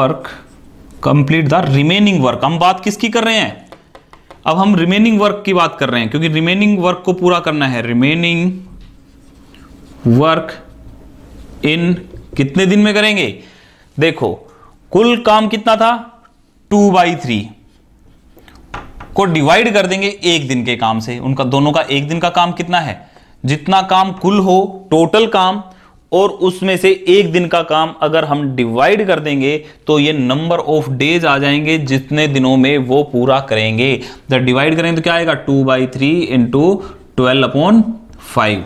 the remaining work। हम बात किसकी कर रहे हैं? अब हम रिमेनिंग वर्क की बात कर रहे हैं, क्योंकि रिमेनिंग वर्क को पूरा करना है। रिमेनिंग वर्क इन कितने दिन में करेंगे? देखो कुल काम कितना था? 2/3 को डिवाइड कर देंगे एक दिन के काम से। उनका दोनों का एक दिन का काम कितना है? जितना काम कुल हो टोटल काम, और उसमें से एक दिन का काम अगर हम डिवाइड कर देंगे तो ये नंबर ऑफ डेज आ जाएंगे जितने दिनों में वो पूरा करेंगे। जब डिवाइड करेंगे तो क्या आएगा? 2/3 × 12/5,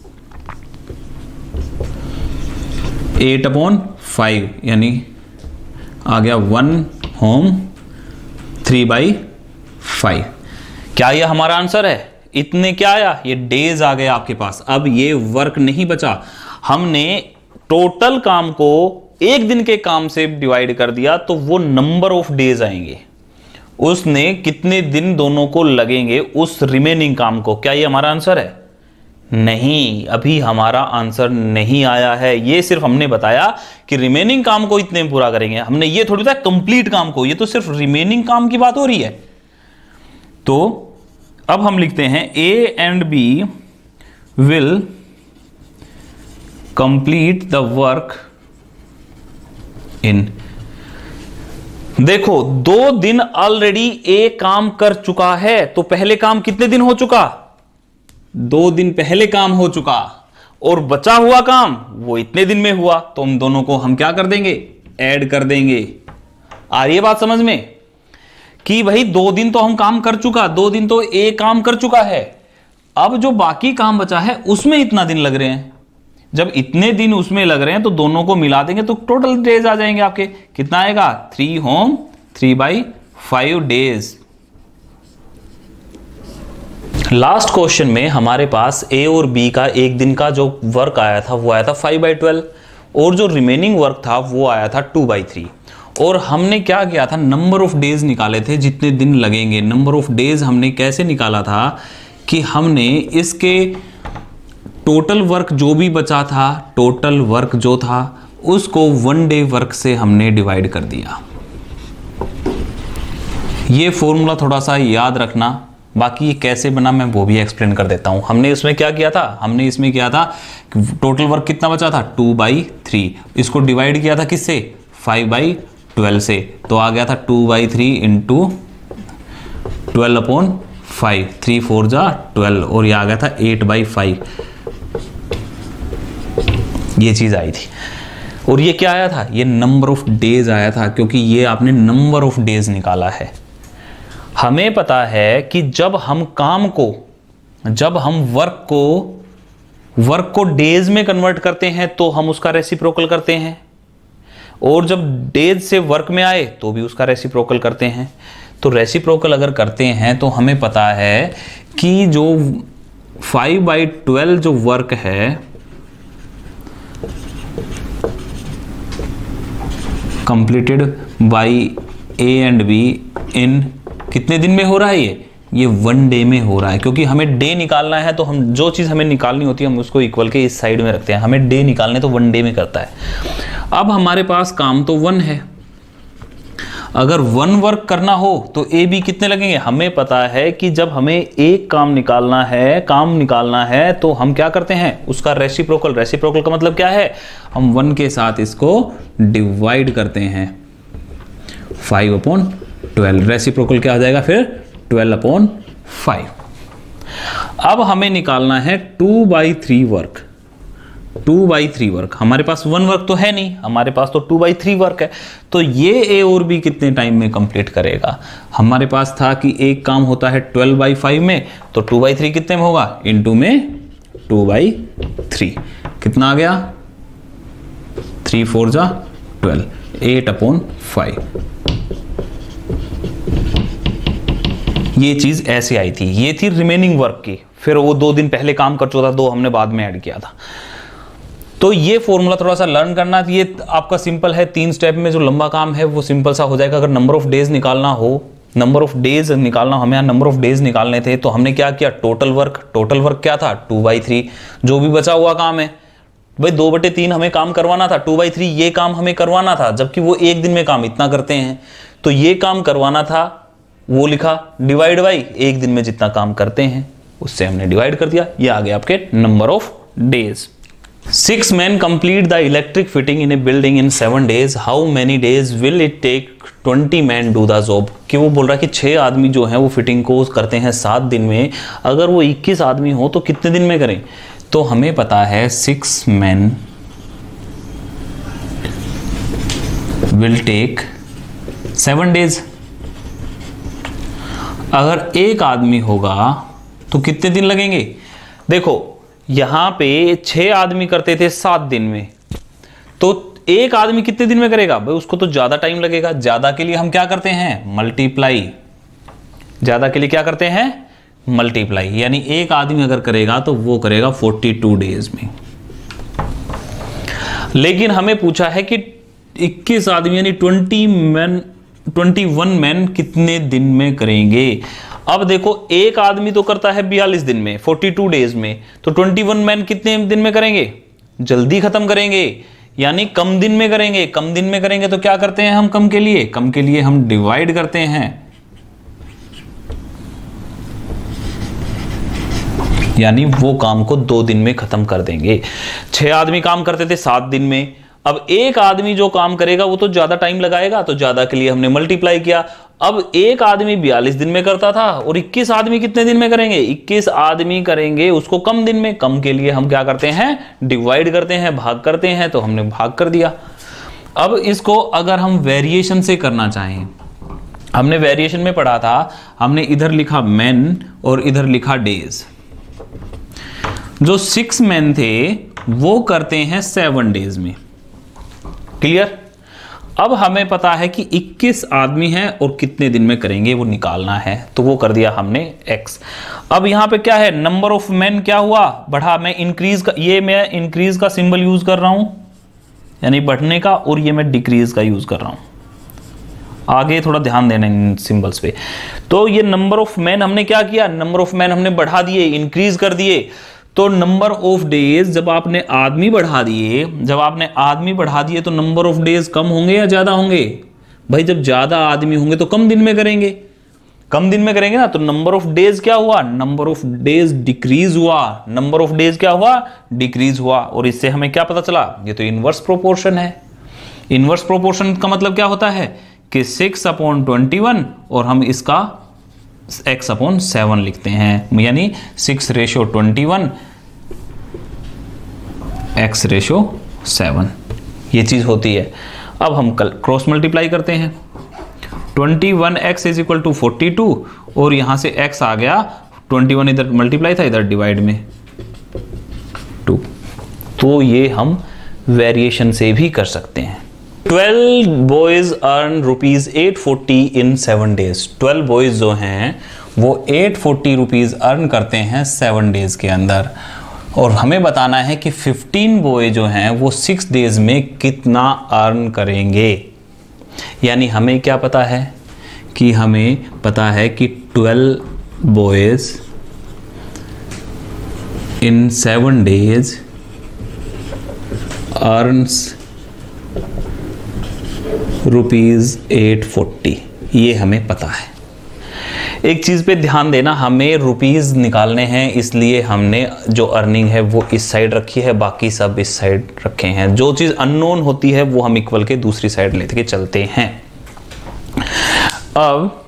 8/5, यानी आ गया 1 होम 3/5। 5। क्या ये हमारा आंसर है? इतने क्या आया? ये डेज आ गया आपके पास। अब ये वर्क नहीं बचा, हमने टोटल काम को एक दिन के काम से डिवाइड कर दिया तो वो नंबर ऑफ डेज आएंगे, उसने कितने दिन दोनों को लगेंगे उस रिमेनिंग काम को। क्या ये हमारा आंसर है? नहीं, अभी हमारा आंसर नहीं आया है। ये सिर्फ हमने बताया कि रिमेनिंग काम को इतने में पूरा करेंगे, हमने ये थोड़ी बताया कंप्लीट काम को, ये तो सिर्फ रिमेनिंग काम की बात हो रही है। तो अब हम लिखते हैं A and B will complete the work in. देखो 2 दिन ऑलरेडी ए काम कर चुका है, तो पहले काम कितने दिन हो चुका? 2 दिन पहले काम हो चुका, और बचा हुआ काम वो इतने दिन में हुआ, तो हम दोनों को हम क्या कर देंगे? ऐड कर देंगे। आ रही है बात समझ में कि भाई 2 दिन तो हम काम कर चुका, 2 दिन तो ए काम कर चुका है, अब जो बाकी काम बचा है उसमें इतना दिन लग रहे हैं। जब इतने दिन उसमें लग रहे हैं तो दोनों को मिला देंगे तो टोटल डेज आ जाएंगे आपके। कितना आएगा? 3 होम 3/5 डेज। लास्ट क्वेश्चन में हमारे पास ए और बी का एक दिन का जो वर्क आया था वो आया था 5/12, और जो रिमेनिंग वर्क था वो आया था 2/3। और हमने क्या किया था? नंबर ऑफ डेज निकाले थे, जितने दिन लगेंगे। नंबर ऑफ डेज हमने कैसे निकाला था कि हमने इसके टोटल वर्क जो भी बचा था, टोटल वर्क जो था उसको 1 डे वर्क से हमने डिवाइड कर दिया। ये फॉर्मूला थोड़ा सा याद रखना, बाकी ये कैसे बना मैं वो भी एक्सप्लेन कर देता हूं। हमने इसमें क्या किया था? हमने इसमें किया था टोटल वर्क कितना बचा था? 2/3। इसको डिवाइड किया था किससे? 5/12 से, तो आ गया था 2/3 इंटू 12/5, 3 4 जा 12, और ये आ गया था 8/5। ये चीज आई थी। और ये क्या आया था? ये नंबर ऑफ डेज आया था, क्योंकि ये आपने नंबर ऑफ डेज निकाला है। हमें पता है कि जब हम वर्क को डेज में कन्वर्ट करते हैं तो हम उसका रेसिप्रोकल करते हैं, और जब डेज से वर्क में आए तो भी उसका रेसिप्रोकल करते हैं। तो रेसिप्रोकल अगर करते हैं तो हमें पता है कि जो 5/12 जो वर्क है completed by A and B in कितने दिन में हो रहा है? ये 1 डे में हो रहा है, क्योंकि हमें डे निकालना है। तो हम जो चीज़ हमें निकालनी होती है हम उसको इक्वल के इस साइड में रखते हैं। हमें डे निकालने तो 1 डे में करता है। अब हमारे पास काम तो 1 है, अगर 1 वर्क करना हो तो ए बी कितने लगेंगे? हमें पता है कि जब हमें एक काम निकालना है तो हम क्या करते हैं? उसका रेसिप्रोकल। रेसिप्रोकल का मतलब क्या है? हम 1 के साथ इसको डिवाइड करते हैं 5/12। रेसिप्रोकल क्या आ जाएगा फिर? 12/5। अब हमें निकालना है 2/3 वर्क। 2/3 वर्क, हमारे पास 1 वर्क तो है नहीं, हमारे पास तो 2/3 वर्क है। तो ये ए और बी कितने टाइम में कंप्लीट करेगा? हमारे पास था कि एक काम होता है 12/5 में, तो 2/3 कितने में होगा? इनटू में 2/3 कितना आ गया? 3 4 जा 12, 8/5। ये चीज ऐसे आई थी, ये थी रिमेनिंग वर्क की। फिर वो 2 दिन पहले काम कर चुका था, 2 हमने बाद में ऐड किया था। तो ये फॉर्मूला थोड़ा सा लर्न करना। ये आपका सिंपल है, 3 स्टेप में जो लंबा काम है वो सिंपल सा हो जाएगा। अगर नंबर ऑफ डेज निकालना हो, नंबर ऑफ डेज निकालना, हमें यहाँ नंबर ऑफ डेज निकालने थे, तो हमने क्या किया? टोटल वर्क क्या था? 2/3। जो भी बचा हुआ काम है भाई 2/3 हमें काम करवाना था, 2/3 ये काम हमें करवाना था, जबकि वो एक दिन में काम इतना करते हैं। तो ये काम करवाना था, वो लिखा, डिवाइड बाई एक दिन में जितना काम करते हैं उससे हमने डिवाइड कर दिया। ये आ गया आपके number of days. 6 men complete the electric fitting in a building in 7 days. How many days will it take 20 men do the job? कि वो बोल रहा है कि 6 आदमी जो हैं वो फिटिंग को करते हैं 7 दिन में, अगर वो 21 आदमी हो तो कितने दिन में करें? तो हमें पता है 6 men will take 7 days। अगर एक आदमी होगा तो कितने दिन लगेंगे? देखो यहां पे 6 आदमी करते थे 7 दिन में, तो एक आदमी कितने दिन में करेगा? भाई उसको तो ज्यादा टाइम लगेगा। ज्यादा के लिए हम क्या करते हैं? मल्टीप्लाई ज्यादा के लिए क्या करते हैं, मल्टीप्लाई। यानी एक आदमी अगर करेगा तो वो करेगा 42 डेज में। लेकिन हमें पूछा है कि 21 आदमी यानी 21 मैन कितने दिन में करेंगे। अब देखो एक आदमी तो करता है 42 दिन में, 42 डेज में, तो 21 मैन कितने दिन में करेंगे, जल्दी खत्म करेंगे, यानी कम दिन में करेंगे। कम दिन में करेंगे तो क्या करते हैं हम, कम के लिए हम डिवाइड करते हैं, यानी वो काम को 2 दिन में खत्म कर देंगे। 6 आदमी काम करते थे 7 दिन में, अब एक आदमी जो काम करेगा वो तो ज्यादा टाइम लगाएगा, तो ज्यादा के लिए हमने मल्टीप्लाई किया। अब एक आदमी 42 दिन में करता था और 21 आदमी कितने दिन में करेंगे, 21 आदमी करेंगे उसको कम दिन में। कम के लिए हम क्या करते हैं, डिवाइड करते हैं, भाग करते हैं, तो हमने भाग कर दिया। अब इसको अगर हम वेरिएशन से करना चाहें, हमने वेरिएशन में पढ़ा था, हमने इधर लिखा मैन और इधर लिखा डेज। जो 6 मैन थे वो करते हैं 7 डेज में, क्लियर। अब हमें पता है कि 21 आदमी हैं और कितने दिन में करेंगे वो निकालना है, तो वो कर दिया हमने x। अब यहां पे क्या है, नंबर ऑफ मैन क्या हुआ, बढ़ा। मैं इंक्रीज का, ये मैं इंक्रीज का सिंबल यूज कर रहा हूं यानी बढ़ने का, और ये मैं डिक्रीज का यूज कर रहा हूं। आगे थोड़ा ध्यान देना इन सिंबल्स पे। तो ये नंबर ऑफ मैन हमने क्या किया, नंबर ऑफ मैन हमने बढ़ा दिए, इंक्रीज कर दिए। तो नंबर ऑफ डेज, जब आपने आदमी बढ़ा दिए तो नंबर ऑफ डेज कम होंगे या ज्यादा होंगे, भाई जब ज्यादा आदमी होंगे तो कम दिन में करेंगे, ना। तो नंबर ऑफ डेज क्या हुआ, नंबर ऑफ डेज डिक्रीज हुआ, और इससे हमें क्या पता चला, ये तो इनवर्स प्रोपोर्शन है। इनवर्स प्रोपोर्शन का मतलब क्या होता है कि 6/21 और हम इसका x/7 लिखते हैं, यानी 6:21 x/7 ये चीज होती है। अब हम क्रॉस मल्टीप्लाई करते हैं, 21x = 42 और यहां से x आ गया, 21 इधर मल्टीप्लाई था, इधर डिवाइड में 2। तो ये हम वेरिएशन से भी कर सकते हैं। 12 boys earn ₹840 in 7 days. 12 boys जो हैं वो 840 रुपीज अर्न करते हैं 7 डेज के अंदर, और हमें बताना है कि 15 बॉय जो हैं वो 6 डेज में कितना अर्न करेंगे। यानी हमें क्या पता है कि 12 बॉयज इन 7 डेज अर्न्स ₹840, ये हमें पता है। एक चीज पे ध्यान देना, हमें रुपीज निकालने हैं, इसलिए हमने जो अर्निंग है वो इस साइड रखी है, बाकी सब इस साइड रखे हैं। जो चीज अननोन होती है वो हम इक्वल के दूसरी साइड लेके चलते हैं। अब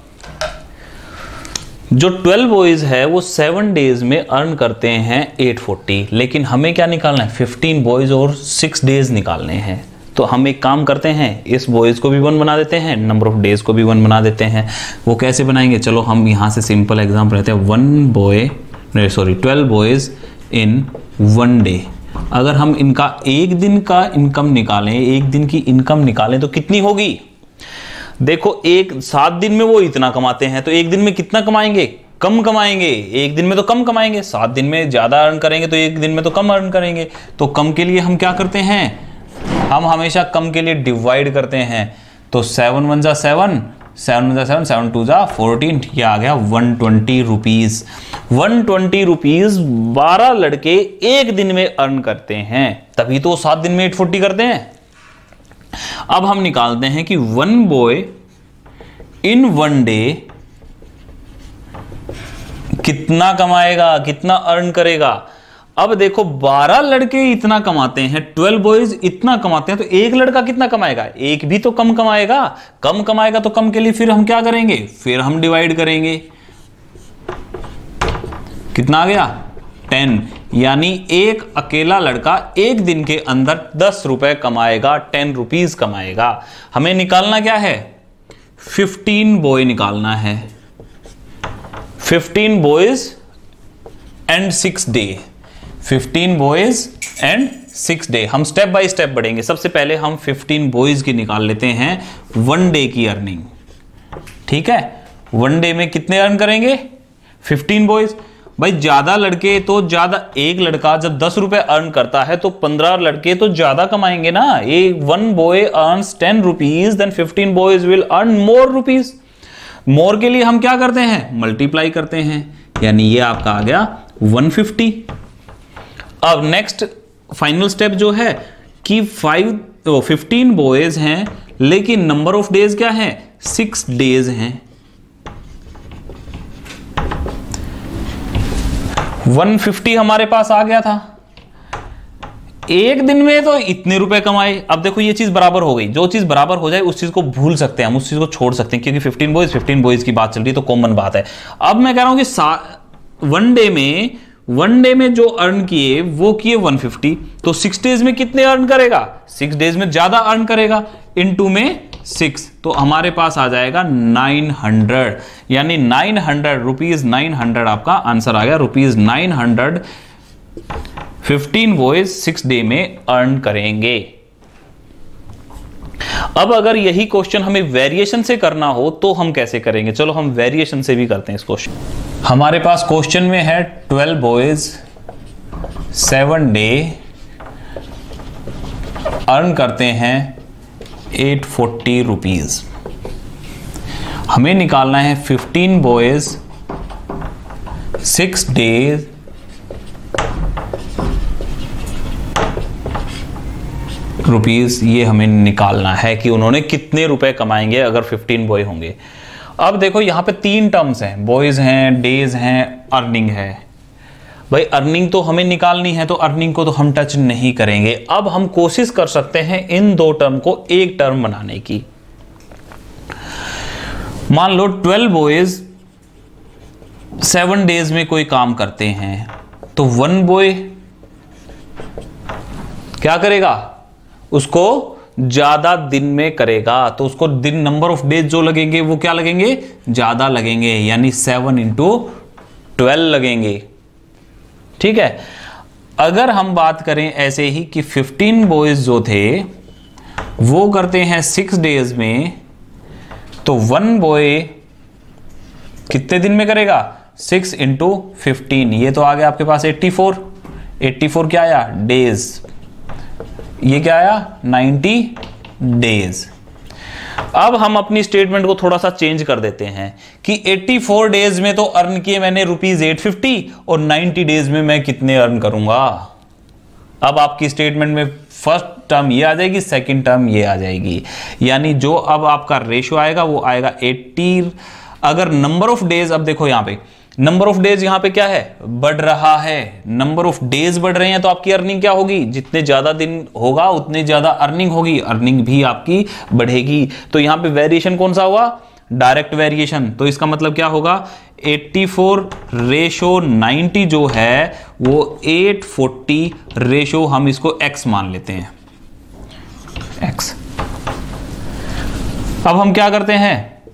जो 12 बॉयज है वो 7 डेज में अर्न करते हैं 840, लेकिन हमें क्या निकालना है, 15 बॉयज और 6 डेज निकालने हैं। तो हम एक काम करते हैं, इस बॉयज को भी 1 बना देते हैं, नंबर ऑफ डेज को भी 1 बना देते हैं। वो कैसे बनाएंगे, चलो हम यहां से सिंपल एग्जांपल लेते हैं। 12 बॉयज इन 1 डे। अगर हम इनका एक दिन का इनकम निकालें, एक दिन की इनकम निकालें तो कितनी होगी। देखो 7 दिन में वो इतना कमाते हैं, तो एक दिन में कितना कमाएंगे, कम कमाएंगे। एक दिन में तो कम कमाएंगे, 7 दिन में ज्यादा अर्न करेंगे, तो एक दिन में तो कम अर्न करेंगे। तो कम के लिए हम क्या करते हैं, हम हमेशा कम के लिए डिवाइड करते हैं। तो 7 × 1 = 7, 7 × 7, 7 × 2 = 14, ये आ गया 120 रुपीज। 120 रुपीज 12 लड़के एक दिन में अर्न करते हैं, तभी तो 7 दिन में 840 करते हैं। अब हम निकालते हैं कि 1 बॉय इन 1 डे कितना कमाएगा, कितना अर्न करेगा। अब देखो 12 लड़के इतना कमाते हैं, 12 बॉयज इतना कमाते हैं, तो एक लड़का कितना कमाएगा, एक भी तो कम कमाएगा। कम कमाएगा तो कम के लिए फिर हम क्या करेंगे, फिर हम डिवाइड करेंगे। कितना आ गया, 10। यानी एक अकेला लड़का एक दिन के अंदर 10 रुपए कमाएगा, 10 रुपीज कमाएगा। हमें निकालना क्या है, 15 बॉय निकालना है। 15 boys and 6 day, 15 boys and 6 day. हम स्टेप बाय स्टेप बढ़ेंगे। सबसे पहले हम 15 बॉयज की निकाल लेते हैं 1 डे की अर्निंग। ठीक है, वनडे में कितने अर्न करेंगे? 15 बॉयज। भाई ज्यादा लड़के तो ज्यादा, एक लड़का जब 10 रुपए अर्न करता है तो 15 लड़के तो ज्यादा कमाएंगे ना। एक one boy earns 10 rupees, then 15 boys will earn more rupees. More के लिए हम क्या करते हैं? मल्टीप्लाई करते हैं, यानी ये आपका आ गया 150। अब नेक्स्ट फाइनल स्टेप जो है कि 15 बॉयज हैं, लेकिन नंबर ऑफ डेज क्या है? 6 डेज हैं। 150 हमारे पास आ गया था। एक दिन में तो इतने रुपए कमाए। अब देखो ये चीज बराबर हो गई। जो चीज बराबर हो जाए उस चीज को भूल सकते हैं हम, उस चीज को छोड़ सकते हैं, क्योंकि 15 बॉयज की बात चल रही है तो कॉमन बात है। अब मैं कह रहा हूं कि वन डे में जो अर्न किए वो किए 150, तो 6 डेज में कितने अर्न करेगा? 6 डेज में ज्यादा अर्न करेगा, इनटू में 6, तो हमारे पास आ जाएगा 900, यानी 900 रुपीज, 900 आपका आंसर आ गया। रुपीज 900 15 बॉयज 6 डे में अर्न करेंगे। अब अगर यही क्वेश्चन हमें वेरिएशन से करना हो तो हम कैसे करेंगे? चलो हम वेरिएशन से भी करते हैं इस क्वेश्चन। हमारे पास क्वेश्चन में है 12 बॉयज 7 डे अर्न करते हैं 840 रुपीज। हमें निकालना है 15 बॉयज 6 डेज रुपीज, ये हमें निकालना है कि उन्होंने कितने रुपए कमाएंगे अगर 15 बॉय होंगे। अब देखो यहां पे 3 टर्म्स हैं, बॉयज हैं, डेज हैं, अर्निंग है। भाई अर्निंग तो हमें निकालनी है, तो अर्निंग को तो हम टच नहीं करेंगे। अब हम कोशिश कर सकते हैं इन 2 टर्म को एक टर्म बनाने की। मान लो 12 बॉयज 7 डेज में कोई काम करते हैं, तो 1 बॉय क्या करेगा? उसको ज्यादा दिन में करेगा, तो उसको दिन नंबर ऑफ डेज जो लगेंगे वो क्या लगेंगे? ज्यादा लगेंगे, यानी 7 × 12 लगेंगे। ठीक है। अगर हम बात करें ऐसे ही कि 15 बॉयज जो थे वो करते हैं 6 डेज में, तो 1 बॉय कितने दिन में करेगा? 6 × 15, ये तो आ गया आपके पास 84 क्या आया? डेज। ये क्या आया? 90 डेज। अब हम अपनी स्टेटमेंट को थोड़ा सा चेंज कर देते हैं कि 84 डेज में तो अर्न किए मैंने रुपीज 850, और 90 डेज में मैं कितने अर्न करूंगा। अब आपकी स्टेटमेंट में फर्स्ट टर्म ये आ जाएगी, सेकंड टर्म ये आ जाएगी, यानी जो अब आपका रेशियो आएगा वो आएगा 80। अगर नंबर ऑफ डेज, अब देखो यहां पे नंबर ऑफ डेज यहां पे क्या है? बढ़ रहा है। नंबर ऑफ डेज बढ़ रहे हैं तो आपकी अर्निंग क्या होगी? जितने ज्यादा दिन होगा उतने ज्यादा अर्निंग होगी, अर्निंग भी आपकी बढ़ेगी। तो यहां पे वेरिएशन कौन सा हुआ? Direct variation. तो इसका मतलब क्या होगा? 84 रेशो 90 जो है वो 840 रेशो, हम इसको x मान लेते हैं, x। अब हम क्या करते हैं?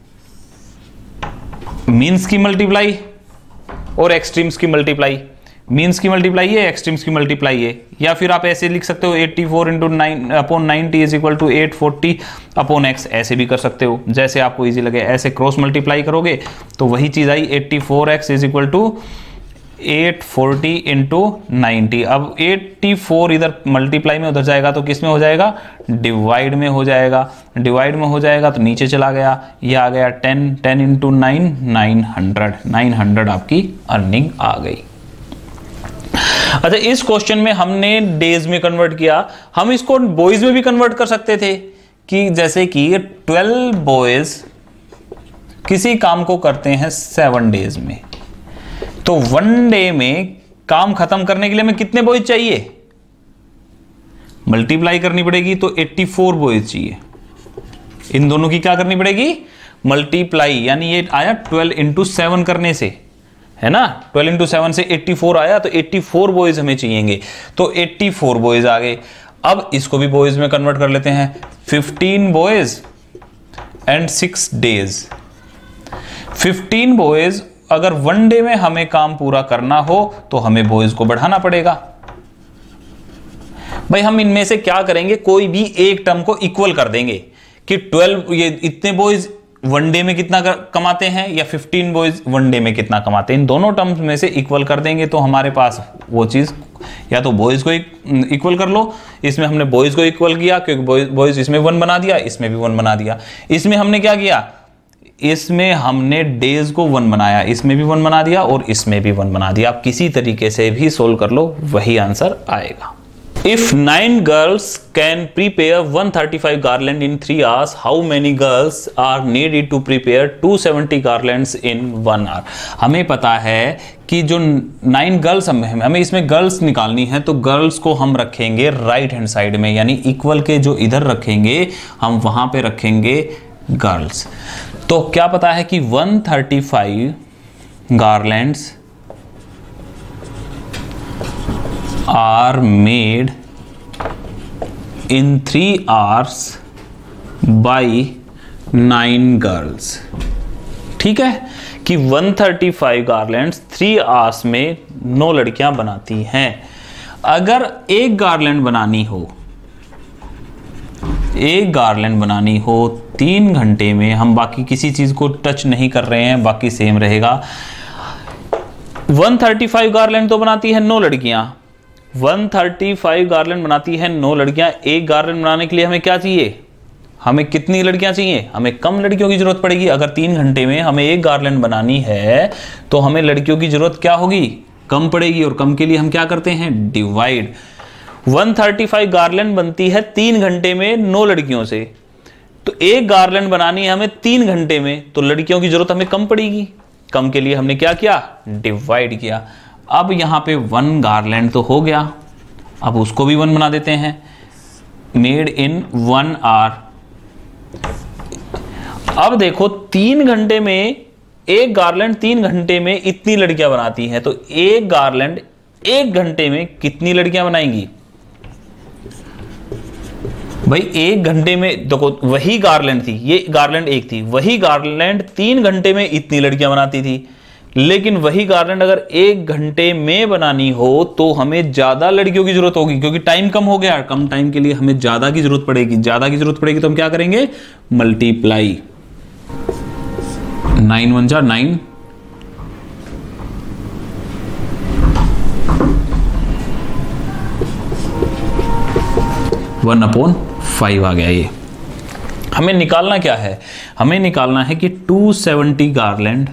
मीन्स की मल्टीप्लाई और एक्सट्रीम्स की मल्टीप्लाई। मीन्स की मल्टीप्लाई है, एक्सट्रीम्स की मल्टीप्लाई है, या फिर आप ऐसे लिख सकते हो 84 × 90 is equal to 840 upon x, ऐसे भी कर सकते हो जैसे आपको इजी लगे। ऐसे क्रॉस मल्टीप्लाई करोगे तो वही चीज आई 84x इज इक्वल टू 840 × 90। अब 84 इधर मल्टीप्लाई में उधर जाएगा तो किस में हो जाएगा? डिवाइड में हो जाएगा। डिवाइड में हो जाएगा तो नीचे चला गया, ये आ गया 10 × 9 900 आपकी अर्निंग आ गई। अच्छा, इस क्वेश्चन में हमने डेज में कन्वर्ट किया, हम इसको बॉयज में भी कन्वर्ट कर सकते थे कि जैसे कि 12 बॉयज किसी काम को करते हैं 7 डेज में, तो 1 डे में काम खत्म करने के लिए हमें कितने बॉयज चाहिए? मल्टीप्लाई करनी पड़ेगी, तो 84 बॉयज चाहिए। इन दोनों की क्या करनी पड़ेगी? मल्टीप्लाई, यानी ये आया 12 × 7 करने से, है ना? 12 × 7 से 84 आया, तो 84 बॉयज हमें चाहिए, तो 84 बॉयज आ गए। अब इसको भी बॉयज में कन्वर्ट कर लेते हैं, 15 बॉयज एंड 6 डेज। 15 बॉयज अगर 1 डे में हमें काम पूरा करना हो तो हमें बॉयज को बढ़ाना पड़ेगा। भाई हम इनमें से क्या करेंगे? कोई भी एक टर्म को इक्वल कर देंगे कि 12 ये इतने बॉयज वनडे में कितना कमाते हैं या 15 बॉयज वनडे में कितना कमाते हैं, इन दोनों टर्म्स में से इक्वल कर देंगे तो हमारे पास वो चीज़, या तो बॉयज़ को इक्वल कर लो, इसमें हमने बॉयज़ को इक्वल किया क्योंकि बॉयज़ इसमें 1 बना दिया, इसमें भी 1 बना दिया। इसमें हमने क्या किया, इसमें हमने डेज को 1 बनाया, इसमें भी 1 बना दिया और इसमें भी 1 बना दिया। आप किसी तरीके से भी सोल्व कर लो, वही आंसर आएगा। If 9 girls can prepare 135 garland in 3 hours, how many girls are needed to prepare 270 garlands in 1 hour? हमें पता है कि जो 9 गर्ल्स हमें इसमें गर्ल्स निकालनी है, तो गर्ल्स को हम रखेंगे राइट हैंड साइड में, यानी इक्वल के जो इधर रखेंगे हम वहां पे रखेंगे गर्ल्स। तो क्या पता है कि 135 garlands are made in 3 hours by 9 girls। ठीक है कि 135 गार्लैंड्स 3 hours में 9 लड़कियां बनाती हैं। अगर एक गार्लैंड बनानी हो, एक गार्लैंड बनानी हो 3 घंटे में, हम बाकी किसी चीज को टच नहीं कर रहे हैं, बाकी सेम रहेगा। 135 गार्लैंड तो बनाती है 9 लड़कियां, 135 गार्लैंड बनाती है 9 लड़कियां। एक गार्लैंड बनाने के लिए हमें क्या चाहिए, हमें कितनी लड़कियां चाहिए, हमें कम लड़कियों की जरूरत पड़ेगी। अगर 3 घंटे में हमें एक गार्लैंड बनानी है तो हमें लड़कियों की जरूरत क्या होगी, कम पड़ेगी। और कम के लिए हम क्या करते हैं, डिवाइड। 135 गार्लैंड बनती है 3 घंटे में 9 लड़कियों से, तो एक गार्लैंड बनानी है हमें 3 घंटे में, तो लड़कियों की जरूरत हमें कम पड़ेगी। कम के लिए हमने क्या किया, डिवाइड किया। अब यहां पे 1 गार्लैंड तो हो गया, अब उसको भी 1 बना देते हैं, मेड इन 1 hour। अब देखो 3 घंटे में एक गार्लैंड 3 घंटे में इतनी लड़कियां बनाती हैं, तो एक गार्लैंड 1 घंटे में कितनी लड़कियां बनाएंगी भाई। 1 घंटे में देखो वही गार्लैंड थी, ये गार्लैंड एक थी, वही गार्लैंड 3 घंटे में इतनी लड़कियां बनाती थी। लेकिन वही गार्लैंड अगर 1 घंटे में बनानी हो तो हमें ज्यादा लड़कियों की जरूरत होगी, क्योंकि टाइम कम हो गया। कम टाइम के लिए हमें ज्यादा की जरूरत पड़ेगी, ज्यादा की जरूरत पड़ेगी तो हम क्या करेंगे, मल्टीप्लाई। 9 1 जा 9, 1/5 आ गया। ये हमें निकालना क्या है, हमें निकालना है कि 270 गार्लैंड।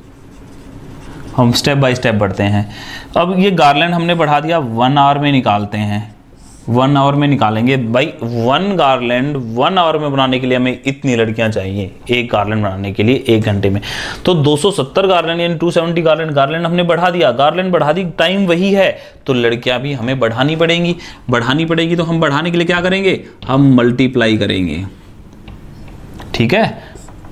हम स्टेप बाय स्टेप बढ़ते हैं। अब ये गार्लैंड हमने बढ़ा दिया, 1 hour में निकालते हैं, 1 hour में निकालेंगे। भाई 1 गार्लैंड 1 hour में बनाने के लिए हमें इतनी लड़कियां चाहिए, एक गार्लैंड बनाने के लिए 1 घंटे में। तो 270 गार्लैंड यानी 270 गार्लैंड हमने बढ़ा दिया, गार्लैंड बढ़ा दी, टाइम वही है तो लड़कियां भी हमें बढ़ानी पड़ेंगी। तो हम बढ़ाने के लिए क्या करेंगे, हम मल्टीप्लाई करेंगे। ठीक है,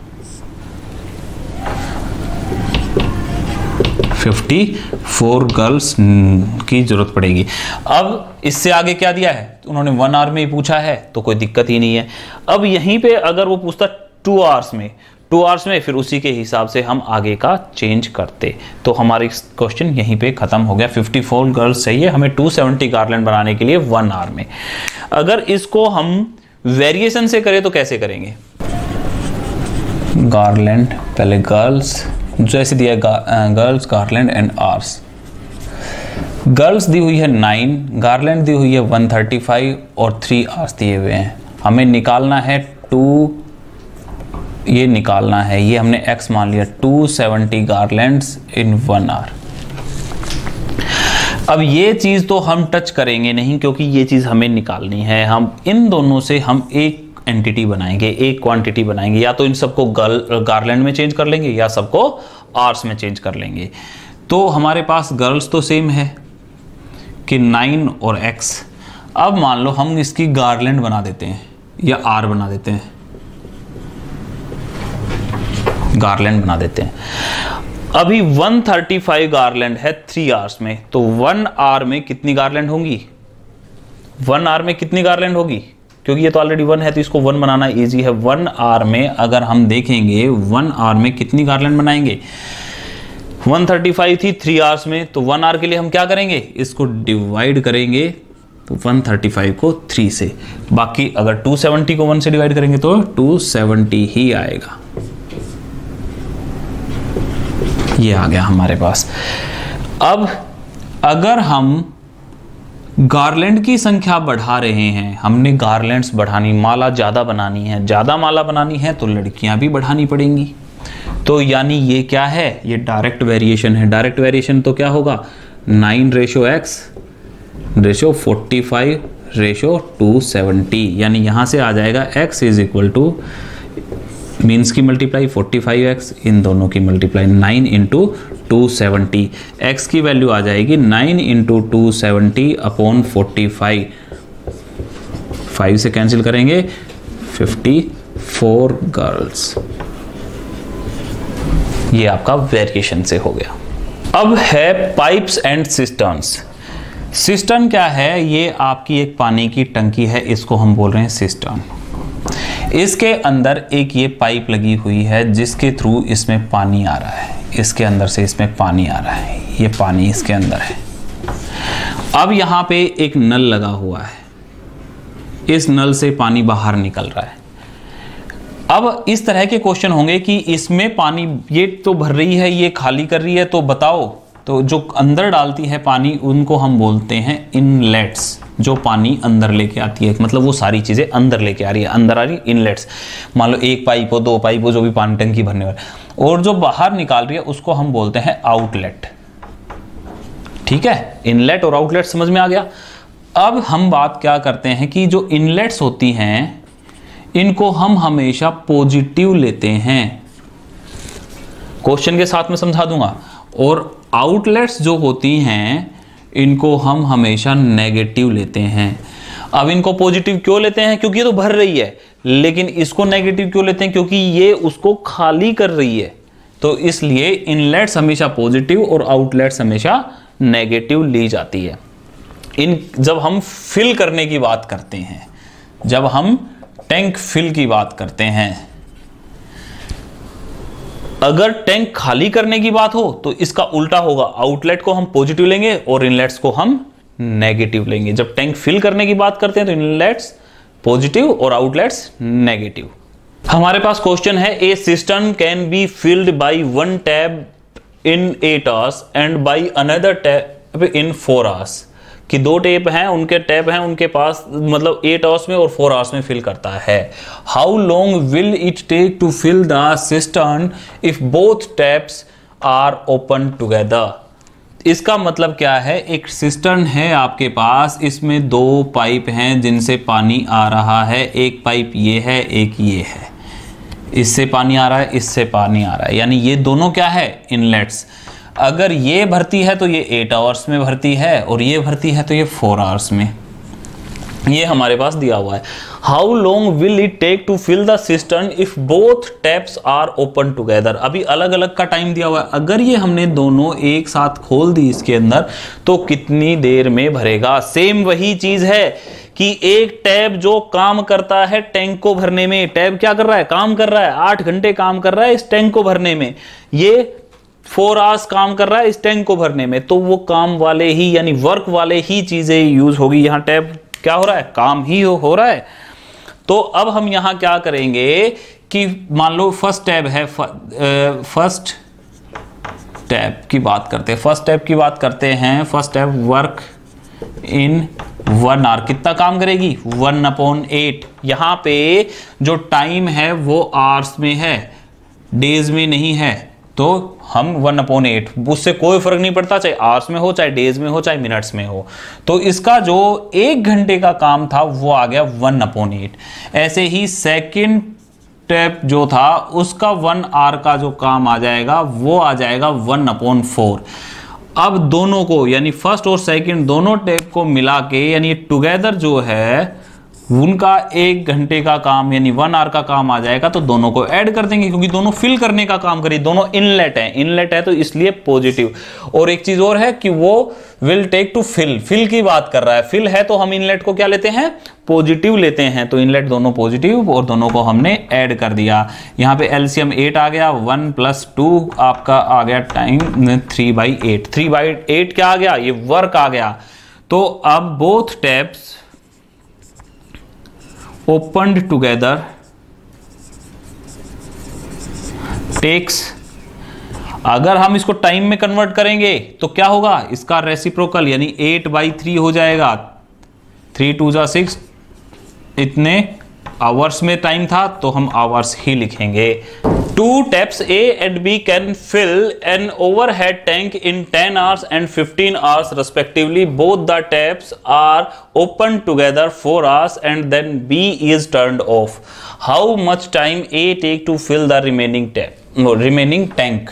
54 गर्ल्स की जरूरत पड़ेगी। अब इससे आगे क्या दिया है, उन्होंने 1 hour में ही पूछा है तो कोई दिक्कत ही नहीं है। अब यहीं पे अगर वो पूछता 2 hours में, फिर उसी के हिसाब से हम आगे का चेंज करते, तो हमारी क्वेश्चन यहीं पे खत्म हो गया। 54 गर्ल्स चाहिए हमें 270 गार्लैंड बनाने के लिए 1 hour में। अगर इसको हम वेरिएशन से करें तो कैसे करेंगे, गार्लैंड पहले गर्ल्स, जैसे दिया गर्ल्स गार्लैंड एंड आर्स। गर्ल्स दी हुई है 9, गार्लैंड दी हुई है 135 और 3 आर्स दिए हुए हैं। हमें निकालना है 2, ये निकालना है, ये हमने x मान लिया, 270 गार्लैंड्स इन 1 hour। अब ये चीज तो हम टच करेंगे नहीं क्योंकि ये चीज हमें निकालनी है। हम इन दोनों से हम एक एंटिटी बनाएंगे, एक क्वांटिटी बनाएंगे, या तो इन सबको गार्लैंड में चेंज कर लेंगे या सबको आर्स में चेंज कर लेंगे। तो हमारे पास गर्ल्स तो सेम है कि 9 और x। अब मान लो हम इसकी गार्लैंड बना देते हैं या आर बना देते हैं, गार्लैंड बना देते हैं। अभी 135 गार्लैंड है 3 आवर्स में, तो 1 आवर में कितनी गार्लैंड होंगी, 1 आवर में कितनी गार्लैंड होगी, क्योंकि ये तो ऑलरेडी 1 है तो इसको 1 बनाना इजी है। 1 आवर में अगर हम देखेंगे 1 आवर में कितनी गार्लैंड बनाएंगे, 135 थी 3 आवर्स में, तो 1 आवर के लिए हम क्या करेंगे, इसको डिवाइड करेंगे, तो 135 को 3 से, बाकी अगर 270 को 1 से डिवाइड करेंगे तो 270 ही आएगा। ये आ गया हमारे पास। अब अगर हम गार्लैंड की संख्या बढ़ा रहे हैं, हमने गार्लैंड्स बढ़ानी, माला ज़्यादा बनानी है, ज़्यादा माला बनानी है तो लड़कियां भी बढ़ानी पड़ेंगी। तो यानी ये क्या है, ये डायरेक्ट वेरिएशन है। डायरेक्ट वेरिएशन तो क्या होगा, 9:x रेशो 45 रेशो 270, यानी यहाँ से आ जाएगा x is equal to means की मल्टीप्लाई 45x, इन दोनों की मल्टीप्लाई 9 इंटू 270, x की वैल्यू आ जाएगी 9 इंटू 270 अपॉन 45, 5 से कैंसिल करेंगे 54 गर्ल्स। ये आपका वेरिएशन से हो गया। अब है पाइप्स एंड सिस्टर्न्स। सिस्टर्न क्या है, ये आपकी एक पानी की टंकी है, इसको हम बोल रहे हैं सिस्टर्न। इसके अंदर एक ये पाइप लगी हुई है जिसके थ्रू इसमें पानी आ रहा है, इसके अंदर से इसमें पानी आ रहा है, ये पानी इसके अंदर है। अब यहाँ पे एक नल लगा हुआ है, इस नल से पानी बाहर निकल रहा है। अब इस तरह के क्वेश्चन होंगे कि इसमें पानी ये तो भर रही है, ये खाली कर रही है, तो बताओ, तो जो अंदर डालती है पानी उनको हम बोलते हैं इनलेट्स, जो पानी अंदर लेके आती है, मतलब वो सारी चीजें अंदर लेके आ रही है, अंदर आ रही है, इनलेट्स। मान लो एक पाइप हो, 2 पाइप हो, जो भी पानी टंकी भरने वाला, और जो बाहर निकाल रही है उसको हम बोलते हैं आउटलेट। ठीक है, इनलेट और आउटलेट समझ में आ गया। अब हम बात क्या करते हैं कि जो इनलेट्स होती हैं इनको हम हमेशा पॉजिटिव लेते हैं, क्वेश्चन के साथ में समझा दूंगा, और आउटलेट्स जो होती हैं इनको हम हमेशा नेगेटिव लेते हैं। अब इनको पॉजिटिव क्यों लेते हैं, क्योंकि ये तो भर रही है, लेकिन इसको नेगेटिव क्यों लेते हैं, क्योंकि ये उसको खाली कर रही है। तो इसलिए इनलेट्स हमेशा पॉजिटिव और आउटलेट्स हमेशा नेगेटिव ली जाती है। जब हम फिल करने की बात करते हैं, जब हम टैंक फिल की बात करते हैं, अगर टैंक खाली करने की बात हो तो इसका उल्टा होगा, आउटलेट को हम पॉजिटिव लेंगे और इनलेट्स को हम नेगेटिव लेंगे। जब टैंक फिल करने की बात करते हैं तो इनलेट्स पॉजिटिव और आउटलेट्स नेगेटिव। हमारे पास क्वेश्चन है, a cistern can be filled by 1 tap in 8 hours and by another tap in 4 hours, कि 2 टैप हैं, उनके टैप हैं उनके पास, मतलब 8 आवर्स में और 4 आवर्स में फिल करता है। How long will it take to fill the cistern if both taps are open together. इसका मतलब क्या है, एक सिस्टर्न है आपके पास, इसमें 2 पाइप हैं जिनसे पानी आ रहा है, एक पाइप ये है, एक ये है, इससे पानी आ रहा है, इससे पानी आ रहा है, यानी ये दोनों क्या है, इनलेट्स। अगर ये भरती है तो ये 8 आवर्स में भरती है, और ये भरती है तो ये 4 आवर्स में। ये हमारे पास दिया हुआ है। How long will it take to fill the cistern if both taps are open together. अभी अलग अलग का टाइम दिया हुआ है, अगर ये हमने दोनों एक साथ खोल दी इसके अंदर तो कितनी देर में भरेगा। सेम वही चीज है कि एक टैप जो काम करता है टैंक को भरने में, टैप क्या कर रहा है, काम कर रहा है, 8 घंटे काम कर रहा है इस टैंक को भरने में, ये 4 आवर्स काम कर रहा है इस टैंक को भरने में, तो वो काम वाले ही यानी वर्क वाले ही चीजें यूज होगी। यहां टैप क्या हो रहा है, काम ही हो रहा है। तो अब हम यहां क्या करेंगे कि मान लो फर्स्ट टैप है, फर्स्ट टैप की बात करते हैं, फर्स्ट टैप की बात करते हैं। First tap work in 1 hour, कितना काम करेगी, 1/8। यहां पे जो टाइम है वो आवर्स में है, डेज में नहीं है, तो हम 1/8, उससे कोई फर्क नहीं पड़ता, चाहे आवर्स में हो, चाहे डेज में हो, चाहे मिनट्स में हो। तो इसका जो 1 घंटे का काम था वो आ गया 1/8। ऐसे ही सेकंड टैप जो था उसका 1 आवर का जो काम आ जाएगा वो आ जाएगा 1/4। अब दोनों को यानी फर्स्ट और सेकंड दोनों टैप को मिला के यानी टुगेदर जो है उनका 1 घंटे का काम यानी 1 आवर का काम आ जाएगा, तो दोनों को ऐड कर देंगे क्योंकि दोनों फिल करने का काम करें, दोनों इनलेट है तो इसलिए पॉजिटिव। और एक चीज और है कि वो विल टेक टू फिल की बात कर रहा है, फिल है तो हम इनलेट को क्या लेते हैं, पॉजिटिव लेते हैं, तो इनलेट दोनों पॉजिटिव और दोनों को हमने ऐड कर दिया। यहाँ पे एलसीएम 8 आ गया, 1 + 2 आपका आ गया टाइम 3/8। 3/8 क्या आ गया, ये वर्क आ गया। तो अब both taps opened together takes अगर हम इसको टाइम में कन्वर्ट करेंगे तो क्या होगा, इसका रेसिप्रोकल यानी 8/3 हो जाएगा। 3 2 जा 6, इतने आवर्स में टाइम था तो हम आवर्स ही लिखेंगे। 2 taps A and B can fill an overhead tank in 10 hours and 15 hours respectively. Both the taps are opened together 4 hours and then B is turned off. How much time A take to fill the remaining tank?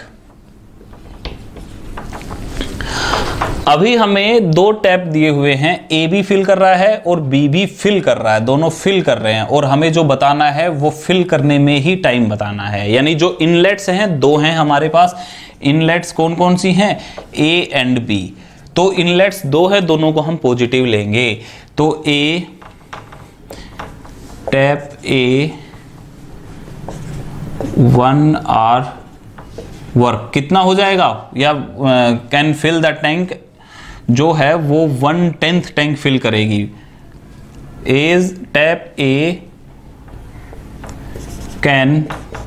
अभी हमें 2 टैप दिए हुए हैं, ए भी फिल कर रहा है और बी भी फिल कर रहा है, दोनों फिल कर रहे हैं और हमें जो बताना है वो फिल करने में ही टाइम बताना है। यानी जो इनलेट्स हैं 2 हैं हमारे पास। इनलेट्स कौन कौन सी हैं, ए एंड बी। तो इनलेट्स 2 है, दोनों को हम पॉजिटिव लेंगे। तो A tap A 1 hour work कितना हो जाएगा, या कैन फिल द टैंक जो है वो 1/10 टैंक फिल करेगी। As tap A can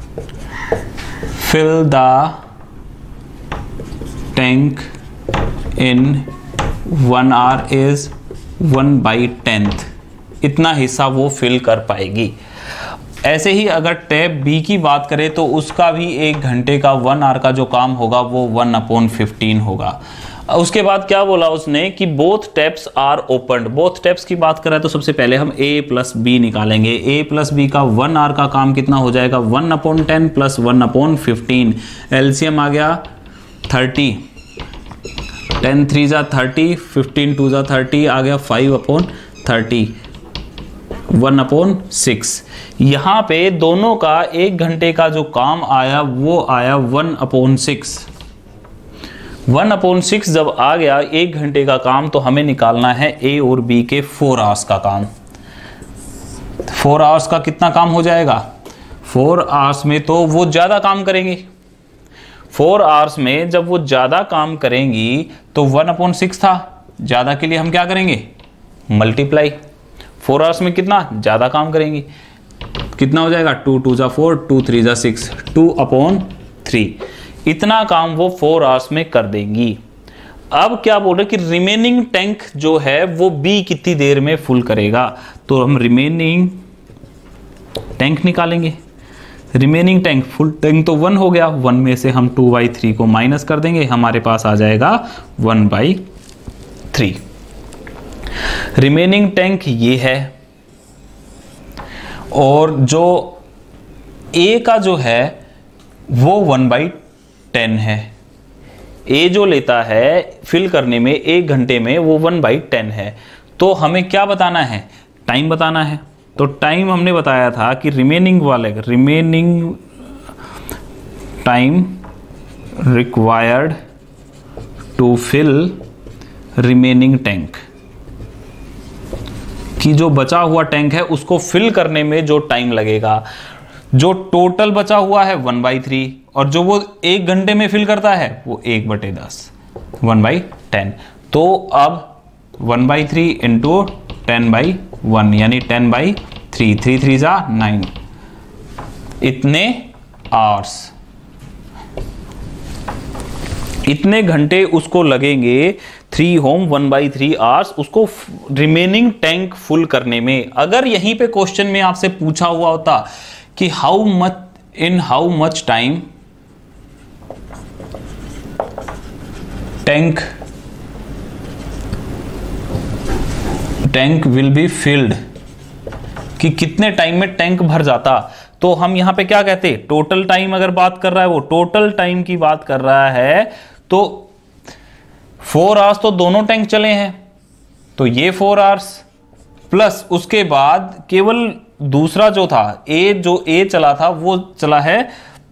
fill the tank in 1 hour is 1/10, इतना हिस्सा वो फिल कर पाएगी। ऐसे ही अगर टैप बी की बात करें तो उसका भी 1 घंटे का 1 आवर का जो काम होगा वो 1/15 होगा। उसके बाद क्या बोला उसने कि both taps are opened. Both taps की बात करें तो सबसे पहले हम a प्लस बी निकालेंगे। a प्लस बी का 1 आवर का काम कितना हो जाएगा, 1/10 प्लस 1/15। एलसीएम आ गया 30, 10 3 जा 30, 15 2 जा 30, आ गया 5/30, 1/6। यहाँ पे दोनों का 1 घंटे का जो काम आया वो आया 1/6। 1/6 जब आ गया 1 घंटे का काम, तो हमें निकालना है ए और बी के 4 आवर्स का काम। 4 आवर्स का कितना काम हो जाएगा, 4 आवर्स में तो वो ज़्यादा काम करेंगी। 4 आवर्स में जब वो ज़्यादा काम करेंगी तो 1/6 था, ज़्यादा के लिए हम क्या करेंगे, मल्टीप्लाई। 4 आवर्स में कितना ज़्यादा काम करेंगी, कितना हो जाएगा, 2 2 जा 4, 2 3 जा 6, 2/3। इतना काम वो 4 आवर्स में कर देंगी। अब क्या बोल रहे कि रिमेनिंग टैंक जो है वो बी कितनी देर में फुल करेगा, तो हम रिमेनिंग टैंक निकालेंगे। रिमेनिंग टैंक, फुल टैंक तो 1 हो गया, 1 में से हम 2/3 को माइनस कर देंगे, हमारे पास आ जाएगा 1/3। रिमेनिंग टैंक ये है, और जो ए का जो है वो 1/10 है। ए जो लेता है फिल करने में 1 घंटे में वो 1/10 है। तो हमें क्या बताना है, टाइम बताना है। तो टाइम हमने बताया था कि remaining time required to fill remaining tank, कि जो बचा हुआ टैंक है उसको फिल करने में जो टाइम लगेगा। जो टोटल बचा हुआ है 1/3, और जो वो 1 घंटे में फिल करता है वो 1/10, 1/10। तो अब 1/3 इंटू 10/1 यानी 10/3, 3 3 जा 9, इतने आवर्स, इतने घंटे उसको लगेंगे। 3 होम 1/3 आवर्स उसको रिमेनिंग टैंक फुल करने में। अगर यहीं पे क्वेश्चन में आपसे पूछा हुआ होता कि how much time tank will be filled, कि कितने टाइम में टैंक भर जाता, तो हम यहां पे क्या कहते, टोटल टाइम अगर बात कर रहा है, वो टोटल टाइम की बात कर रहा है, तो 4 आवर्स तो दोनों टैंक चले हैं, तो ये 4 आवर्स प्लस उसके बाद केवल दूसरा जो था जो ए चला था वो चला है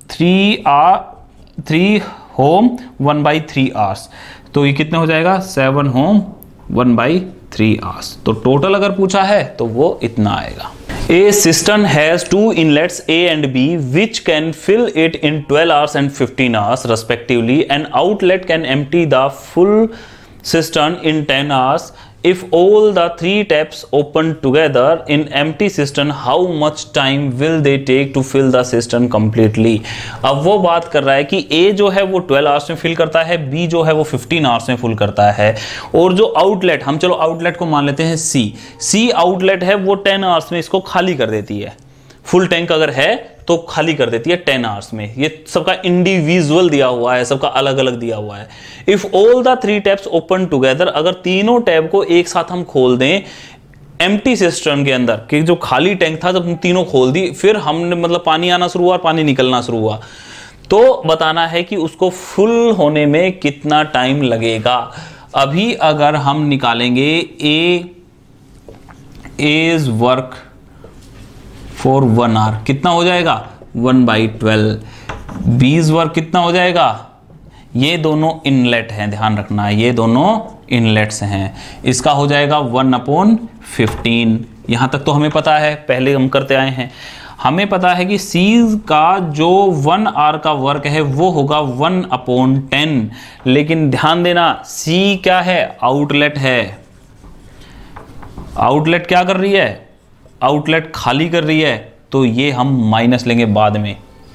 3 होम 1/3 आवर्स, तो ये कितने हो जाएगा 7 होम 1/3 आवर्स। तो टोटल अगर पूछा है तो वो इतना आएगा। A cistern has 2 inlets A and B which can fill it in 12 hours and 15 hours respectively. An outlet can empty the full cistern in 10 hours. If all the 3 taps open together in empty cistern, how much time will they take to fill the cistern completely? अब वो बात कर रहा है कि A जो है वो 12 आवर्स में फिल करता है, B जो है वो 15 आवर्स में फुल करता है, और जो आउटलेट, हम चलो आउटलेट को मान लेते हैं C आउटलेट है वो 10 आवर्स में इसको खाली कर देती है। फुल टैंक अगर है तो खाली कर देती है 10 आवर्स में। ये सबका इंडिविजुअल दिया हुआ है, सबका अलग अलग दिया हुआ है। If all the 3 taps open together, अगर तीनों टैप को एक साथ हम खोल दें एम्प्टी सिस्टर्न के अंदर, कि जो खाली टैंक था जब तीनों खोल दी, फिर हमने मतलब पानी आना शुरू हुआ और पानी निकलना शुरू हुआ, तो बताना है कि उसको फुल होने में कितना टाइम लगेगा। अभी अगर हम निकालेंगे A is work for 1 hour, कितना हो जाएगा 1/12। बीज वर्क कितना हो जाएगा, ये दोनों इनलेट हैं, ध्यान रखना है ये दोनों इनलेट्स हैं, इसका हो जाएगा 1/15। यहां तक तो हमें पता है, पहले हम करते आए हैं। हमें पता है कि C का जो 1 आवर का वर्क है वो होगा 1/10, लेकिन ध्यान देना C क्या है, आउटलेट है। आउटलेट क्या कर रही है, आउटलेट खाली कर रही है, तो ये हम माइनस लेंगे बाद में।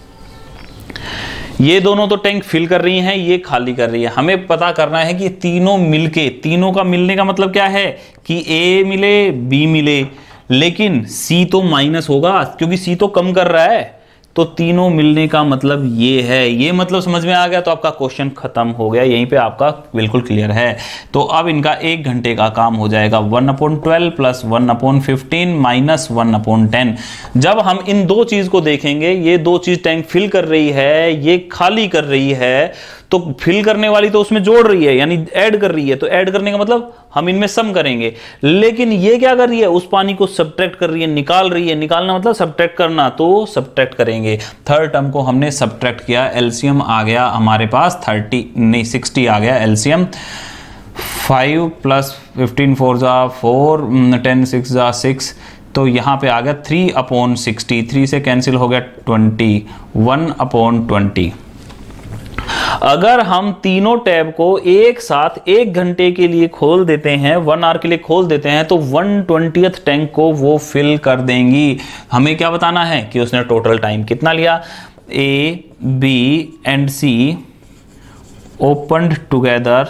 ये दोनों तो टैंक फिल कर रही हैं, ये खाली कर रही है। हमें पता करना है कि तीनों मिलके, तीनों का मिलने का मतलब क्या है कि A मिले B मिले, लेकिन C तो माइनस होगा क्योंकि C तो कम कर रहा है, तो तीनों मिलने का मतलब ये है। ये मतलब समझ में आ गया तो आपका क्वेश्चन खत्म हो गया, यहीं पे आपका बिल्कुल क्लियर है। तो अब इनका 1 घंटे का काम हो जाएगा 1/12 प्लस 1/15 माइनस 1/10। जब हम इन दो चीज को देखेंगे, ये दो चीज टैंक फिल कर रही है, ये खाली कर रही है, तो फिल करने वाली तो उसमें जोड़ रही है यानी ऐड कर रही है, तो ऐड करने का मतलब हम इनमें सम करेंगे। लेकिन ये क्या कर रही है, उस पानी को सब्ट्रैक्ट कर रही है, निकाल रही है। निकालना मतलब सब्ट्रैक्ट करना, तो सब्ट्रैक्ट करेंगे। थर्ड टर्म को हमने सब्ट्रैक्ट किया, एलसीएम आ गया हमारे पास 60 आ गया एलसीएम। 5 + 15 4 = 4, 10 6 = 6, तो यहाँ पे आ गया 3/60। 3 से कैंसिल हो गया 20, 1/20। अगर हम तीनों टैब को एक साथ 1 घंटे के लिए खोल देते हैं, 1 आवर के लिए खोल देते हैं, तो 1/20 टैंक को वो फिल कर देंगी। हमें क्या बताना है कि उसने टोटल टाइम कितना लिया। A, B and C opened together,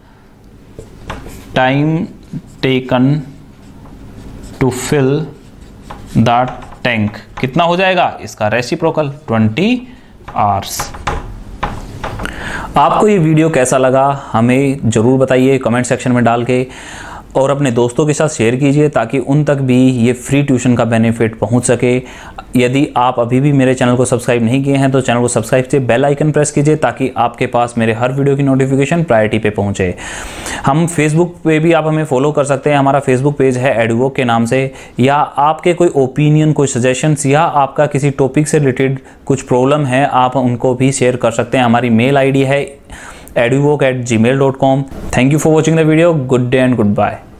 time taken to fill the tank, कितना हो जाएगा इसका रेसिप्रोकल 20 आवर्स। आपको ये वीडियो कैसा लगा हमें ज़रूर बताइए कमेंट सेक्शन में डाल के, और अपने दोस्तों के साथ शेयर कीजिए ताकि उन तक भी ये फ्री ट्यूशन का बेनिफिट पहुंच सके। यदि आप अभी भी मेरे चैनल को सब्सक्राइब नहीं किए हैं तो चैनल को सब्सक्राइब से बेल आइकन प्रेस कीजिए ताकि आपके पास मेरे हर वीडियो की नोटिफिकेशन प्रायोरिटी पे पहुंचे। हम फेसबुक पे भी आप हमें फॉलो कर सकते हैं, हमारा फेसबुक पेज है एडुवोक के नाम से। या आपके कोई ओपिनियन, कोई सजेशंस या आपका किसी टॉपिक से रिलेटेड कुछ प्रॉब्लम है, आप उनको भी शेयर कर सकते हैं। हमारी मेल ID है eduvok@gmail.com। Thank you for watching the video. Good day and goodbye.